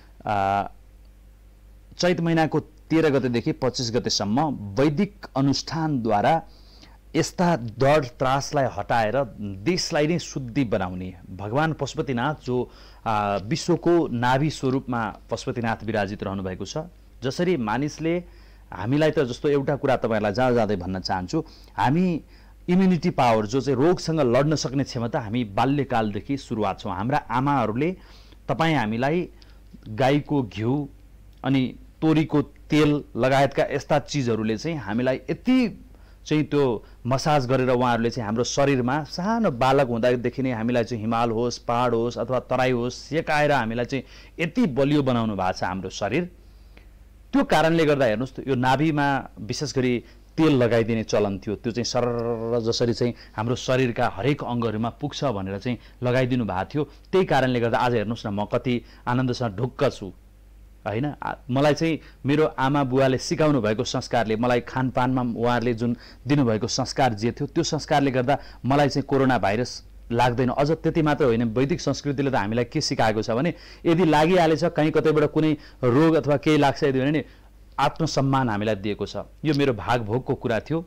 S1: चैत महिनाको तेह्र गतेदेखि पच्चिस गतेसम्म वैदिक अनुष्ठानद्वारा यस्ता डर त्रासलाई हटाएर देशलाई नै शुद्धि बनाउने भगवान पशुपतिनाथ जो विश्वको नाभि स्वरूपमा पशुपतिनाथ विराजित रहनु भएको छ। जसरी मानिसले हामीलाई त जस्तो एउटा कुरा तपाईँहरूलाई जाँदा जाँदै भन्न चाहन्छु, हामी इम्युनिटी पावर जो चाहिँ रोगसँग लड्न सक्ने क्षमता हामी बाल्यकालदेखि सुरुवात छौँ। हाम्रा आमाहरूले तपाईँ हामीलाई गाईको घिउ अनि तोरीको तेल लगायतका यस्ता चिजहरूले चाहिँ हामीलाई यति चाहिँ त्यो मसाज गरेर उहाँहरूले चाहिँ हाम्रो शरीरमा सानो बालक हुँदादेखि नै हामीलाई चाहिँ हिमाल होस्, पहाड होस् अथवा तराई होस् सेकाएर हामीलाई चाहिँ यति बलियो बनाउनु भएको छ हाम्रो शरीर। त्यो कारणले गर्दा हेर्नुहोस् त यो नाभिमा विशेष गरी तेल लगाइदिने चलन थियो, त्यो चाहिँ सरर जसरी चाहिँ हाम्रो शरीरका हरेक अङ्गहरूमा पुग्छ भनेर चाहिँ लगाइदिनु भएको थियो। त्यही कारणले गर्दा आज हेर्नुहोस् न म कति आनन्दसँग ढुक्क छु हैन। मलाई चाहिँ मेरो आमा बुवाले सिकाउनु भएको संस्कारले, मलाई खानपानमा उहाँहरूले जुन दिनुभएको संस्कार जे थियो त्यो संस्कारले गर्दा मलाई चाहिँ कोरोना भाइरस लाग्दैन। अझ त्यति मात्र होइन, वैदिक संस्कृतिले त हामीलाई के सिकाएको छ भने यदि लागिहालेछ कहीँ कतैबाट कुनै रोग अथवा केही लाग्छ यदि भने नि आत्मसम्मान हामीलाई दिएको छ। यो मेरो भागभोगको कुरा थियो,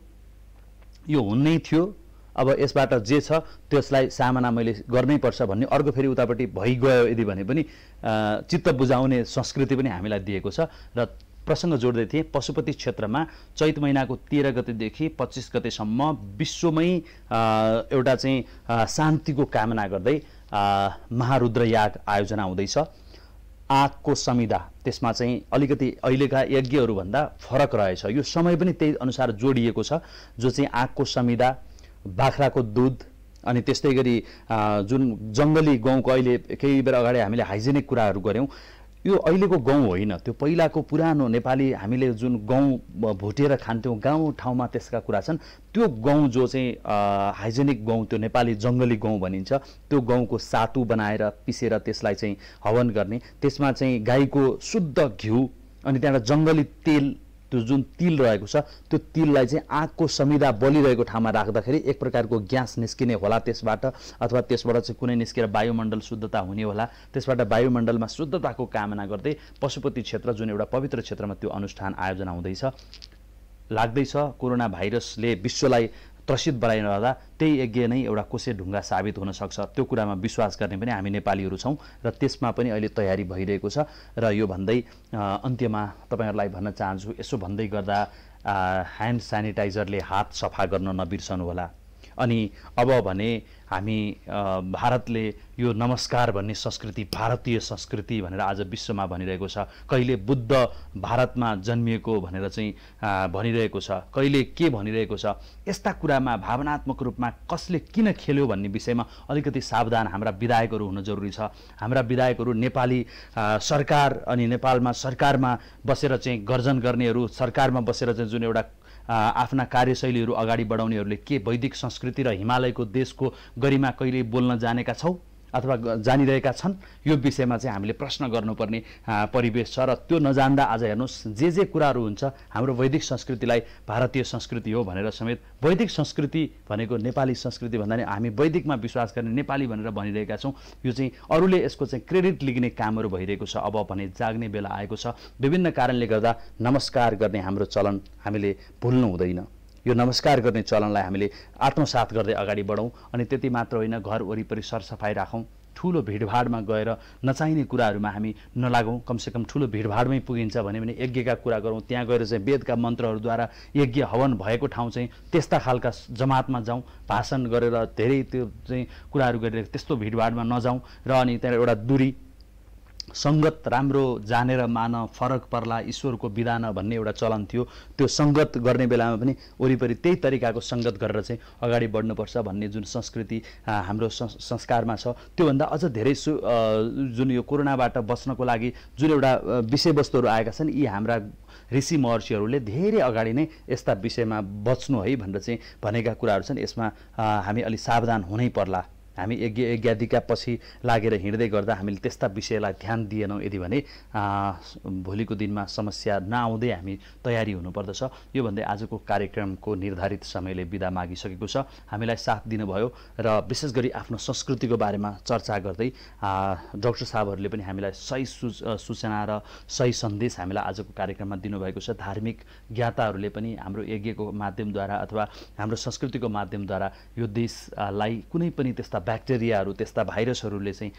S1: यो हुनै थियो। अब यसबाट जे छ त्यसलाई सामना मैले गर्नै पर्छ भन्ने अर्को फेरि उतापट्टि भइगयो यदि भने पनि चित्त बुझाउने संस्कृति पनि हामीलाई दिएको छ। र प्रसङ्ग जोड्दै थिएँ, पशुपति क्षेत्रमा चैत महिनाको तेह्र गतेदेखि पच्चिस गतेसम्म विश्वमै एउटा चाहिँ शान्तिको कामना गर्दै महारुद्र याग आयोजना हुँदैछ। आँकको संविदा त्यसमा चाहिँ अलिकति अहिलेका यज्ञहरूभन्दा फरक रहेछ, यो समय पनि त्यही अनुसार जोडिएको छ। जो चाहिँ आँकको संविदा, बाख्राको दुध, अनि त्यस्तै गरी जुन जङ्गली गहुँको अहिले केही बेर अगाडि हामीले हाइजेनिक कुराहरू गऱ्यौँ, यो अहिलेको गहुँ होइन, त्यो पहिलाको पुरानो नेपाली हामीले जुन गहुँ भुटेर खान्थ्यौँ गाउँ ठाउँमा त्यसका कुरा छन्। त्यो गहुँ जो चाहिँ हाइजेनिक गहुँ, त्यो नेपाली जङ्गली गहुँ भनिन्छ, त्यो गहुँको सातु बनाएर पिसेर त्यसलाई चाहिँ हवन गर्ने, त्यसमा चाहिँ गाईको शुद्ध घिउ अनि त्यहाँबाट जङ्गली तेल, त्यो जुन तिल रहेको छ त्यो तिललाई चाहिँ आँकको संविदा बलिरहेको ठाउँमा राख्दाखेरि एक प्रकारको ग्यास निस्किने होला त्यसबाट, अथवा त्यसबाट चाहिँ कुनै निस्केर वायुमण्डल शुद्धता हुने होला। त्यसबाट वायुमण्डलमा शुद्धताको कामना गर्दै पशुपति क्षेत्र जुन एउटा पवित्र क्षेत्रमा त्यो अनुष्ठान आयोजना हुँदैछ। लाग्दैछ कोरोना भाइरसले विश्वलाई त्रसित बनाइरहँदा त्यही यज्ञ नै एउटा कोसे ढुङ्गा साबित हुन सक्छ, त्यो कुरामा विश्वास गर्ने पनि हामी नेपालीहरू छौँ र त्यसमा पनि अहिले तयारी भइरहेको छ। र यो भन्दै अन्त्यमा तपाईँहरूलाई भन्न चाहन्छु, यसो भन्दै गर्दा ह्यान्ड सेनिटाइजरले हात सफा गर्न नबिर्सनु होला। अनि अब भने हामी भारतले यो नमस्कार भन्ने संस्कृति भारतीय संस्कृति भनेर आज विश्वमा भनिरहेको छ। कहिले बुद्ध भारतमा जन्मिएको भनेर चाहिँ भनिरहेको छ, कहिले के भनिरहेको छ। यस्ता कुरामा भावनात्मक रूपमा कसले किन खेल्यो भन्ने विषयमा अलिकति सावधान हाम्रा विधायकहरू हुन जरुरी छ। हाम्रा विधायकहरू नेपाली सरकार अनि नेपालमा सरकारमा बसेर चाहिँ गर्जन गर्नेहरू, सरकारमा बसेर चाहिँ जुन एउटा आफ्ना कार्यशैलीहरू अगाडि बढाउनेहरूले के वैदिक संस्कृति र हिमालयको देशको गरिमा कहिले बोल्न जानेका छौ अथवा जानिरहेका छन्, यो विषयमा चाहिँ हामीले प्रश्न गर्नुपर्ने परिवेश छ। र त्यो नजान्दा आज हेर्नुहोस् जे जे कुराहरू हुन्छ हाम्रो वैदिक संस्कृतिलाई भारतीय संस्कृति हो भनेर समेत, वैदिक संस्कृति भनेको नेपाली संस्कृति भन्दा नि हामी वैदिकमा विश्वास गर्ने नेपाली भनेर भनिरहेका छौँ। यो चाहिँ अरूले यसको चाहिँ क्रेडिट लिने कामहरू भइरहेको छ। अब भने जाग्ने बेला आएको छ। विभिन्न कारणले गर्दा नमस्कार गर्ने हाम्रो चलन हामीले भुल्नु हुँदैन। यो नमस्कार गर्ने चलनलाई हामीले आत्मसात गर्दै अगाडि बढौँ। अनि त्यति मात्र होइन, घर वरिपरि सरसफाइ राखौँ। ठुलो भिडभाडमा गएर नचाहिने कुराहरूमा हामी नलागौँ। कमसेकम ठुलो भिडभाडमै पुगिन्छ भने पनि यज्ञका कुरा गरौँ, त्यहाँ गएर चाहिँ वेदका मन्त्रहरूद्वारा यज्ञ हवन भएको ठाउँ चाहिँ त्यस्ता खालका जमातमा जाउँ, भाषण गरेर धेरै त्यो चाहिँ कुराहरू गरेर त्यस्तो भिडभाडमा नजाउँ। र अनि त्यहाँ एउटा दूरी सङ्गत राम्रो जानेर मान, फरक पर्ला ईश्वरको विधान भन्ने एउटा चलन थियो। त्यो सङ्गत गर्ने बेलामा पनि वरिपरि त्यही तरिकाको सङ्गत गरेर चाहिँ अगाडि बढ्नुपर्छ भन्ने जुन संस्कृति हाम्रो संस्कारमा छ, त्योभन्दा अझ धेरै सु जुन यो कोरोनाबाट बच्नको लागि जुन एउटा विषयवस्तुहरू आएका छन्, यी हाम्रा ऋषि महर्षिहरूले धेरै अगाडि नै यस्ता विषयमा बच्नु है भनेर चाहिँ भनेका कुराहरू छन्। यसमा हामी अलि सावधान हुनै पर्ला। हामी यज्ञ यज्ञादिका पछि लागेर हिँड्दै गर्दा हामीले त्यस्ता विषयलाई ध्यान दिएनौँ यदि भने भोलिको दिनमा समस्या नआउँदै हामी तयारी हुनुपर्दछ। यो भन्दै आजको कार्यक्रमको निर्धारित समयले बिदा मागिसकेको छ। हामीलाई साथ दिनुभयो र विशेष गरी आफ्नो संस्कृतिको बारेमा चर्चा गर्दै डाक्टर साहबहरूले पनि हामीलाई सही सूचना र सही सन्देश हामीलाई आजको कार्यक्रममा दिनुभएको छ। धार्मिक ज्ञाताहरूले पनि हाम्रो यज्ञको माध्यमद्वारा अथवा हाम्रो संस्कृतिको माध्यमद्वारा यो देशलाई कुनै पनि त्यस्ता ब्याक्टेरियाहरू, त्यस्ता भाइरसहरूले चाहिँ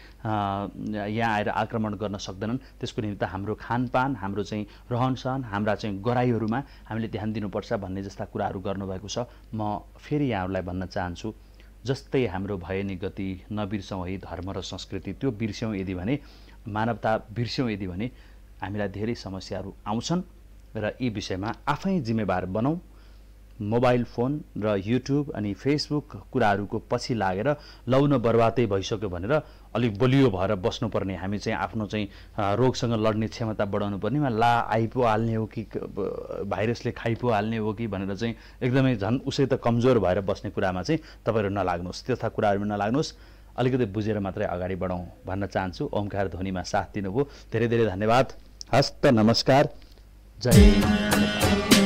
S1: यहाँ आएर आक्रमण गर्न सक्दैनन्। त्यसको निमित्त हाम्रो खानपान, हाम्रो चाहिँ रहनसहन, हाम्रा चाहिँ गराइहरूमा हामीले ध्यान दिनुपर्छ भन्ने जस्ता कुराहरू गर्नुभएको छ। म फेरि यहाँहरूलाई भन्न चाहन्छु, जस्तै हाम्रो भए नि गति नबिर्सौँ है धर्म र संस्कृति, त्यो बिर्स्यौँ यदि भने, मानवता बिर्स्यौँ यदि भने हामीलाई धेरै समस्याहरू आउँछन् र यी विषयमा आफै जिम्मेवार बनौँ। मोबाइल फोन र युट्युब अनि फेसबुक कुराहरूको पछि लागेर लौन बर्बादै भइसक्यो भनेर अलिक बलियो भएर बस्नुपर्ने, हामी चाहिँ आफ्नो चाहिँ रोगसँग लड्ने क्षमता बढाउनु पर्नेमा ला आइपो हाल्ने हो कि भाइरसले खाइपो हाल्ने हो कि भनेर चाहिँ एकदमै झन् उसै त कमजोर भएर बस्ने कुरामा चाहिँ तपाईँहरू नलाग्नुहोस्, त्यस्ता कुराहरूमा नलाग्नुहोस्। अलिकति बुझेर मात्रै अगाडि बढौँ भन्न चाहन्छु। ओमकार ध्वनिमा साथ दिनुभयो, धेरै धेरै धन्यवाद। हस्त नमस्कार, जय नेपाल।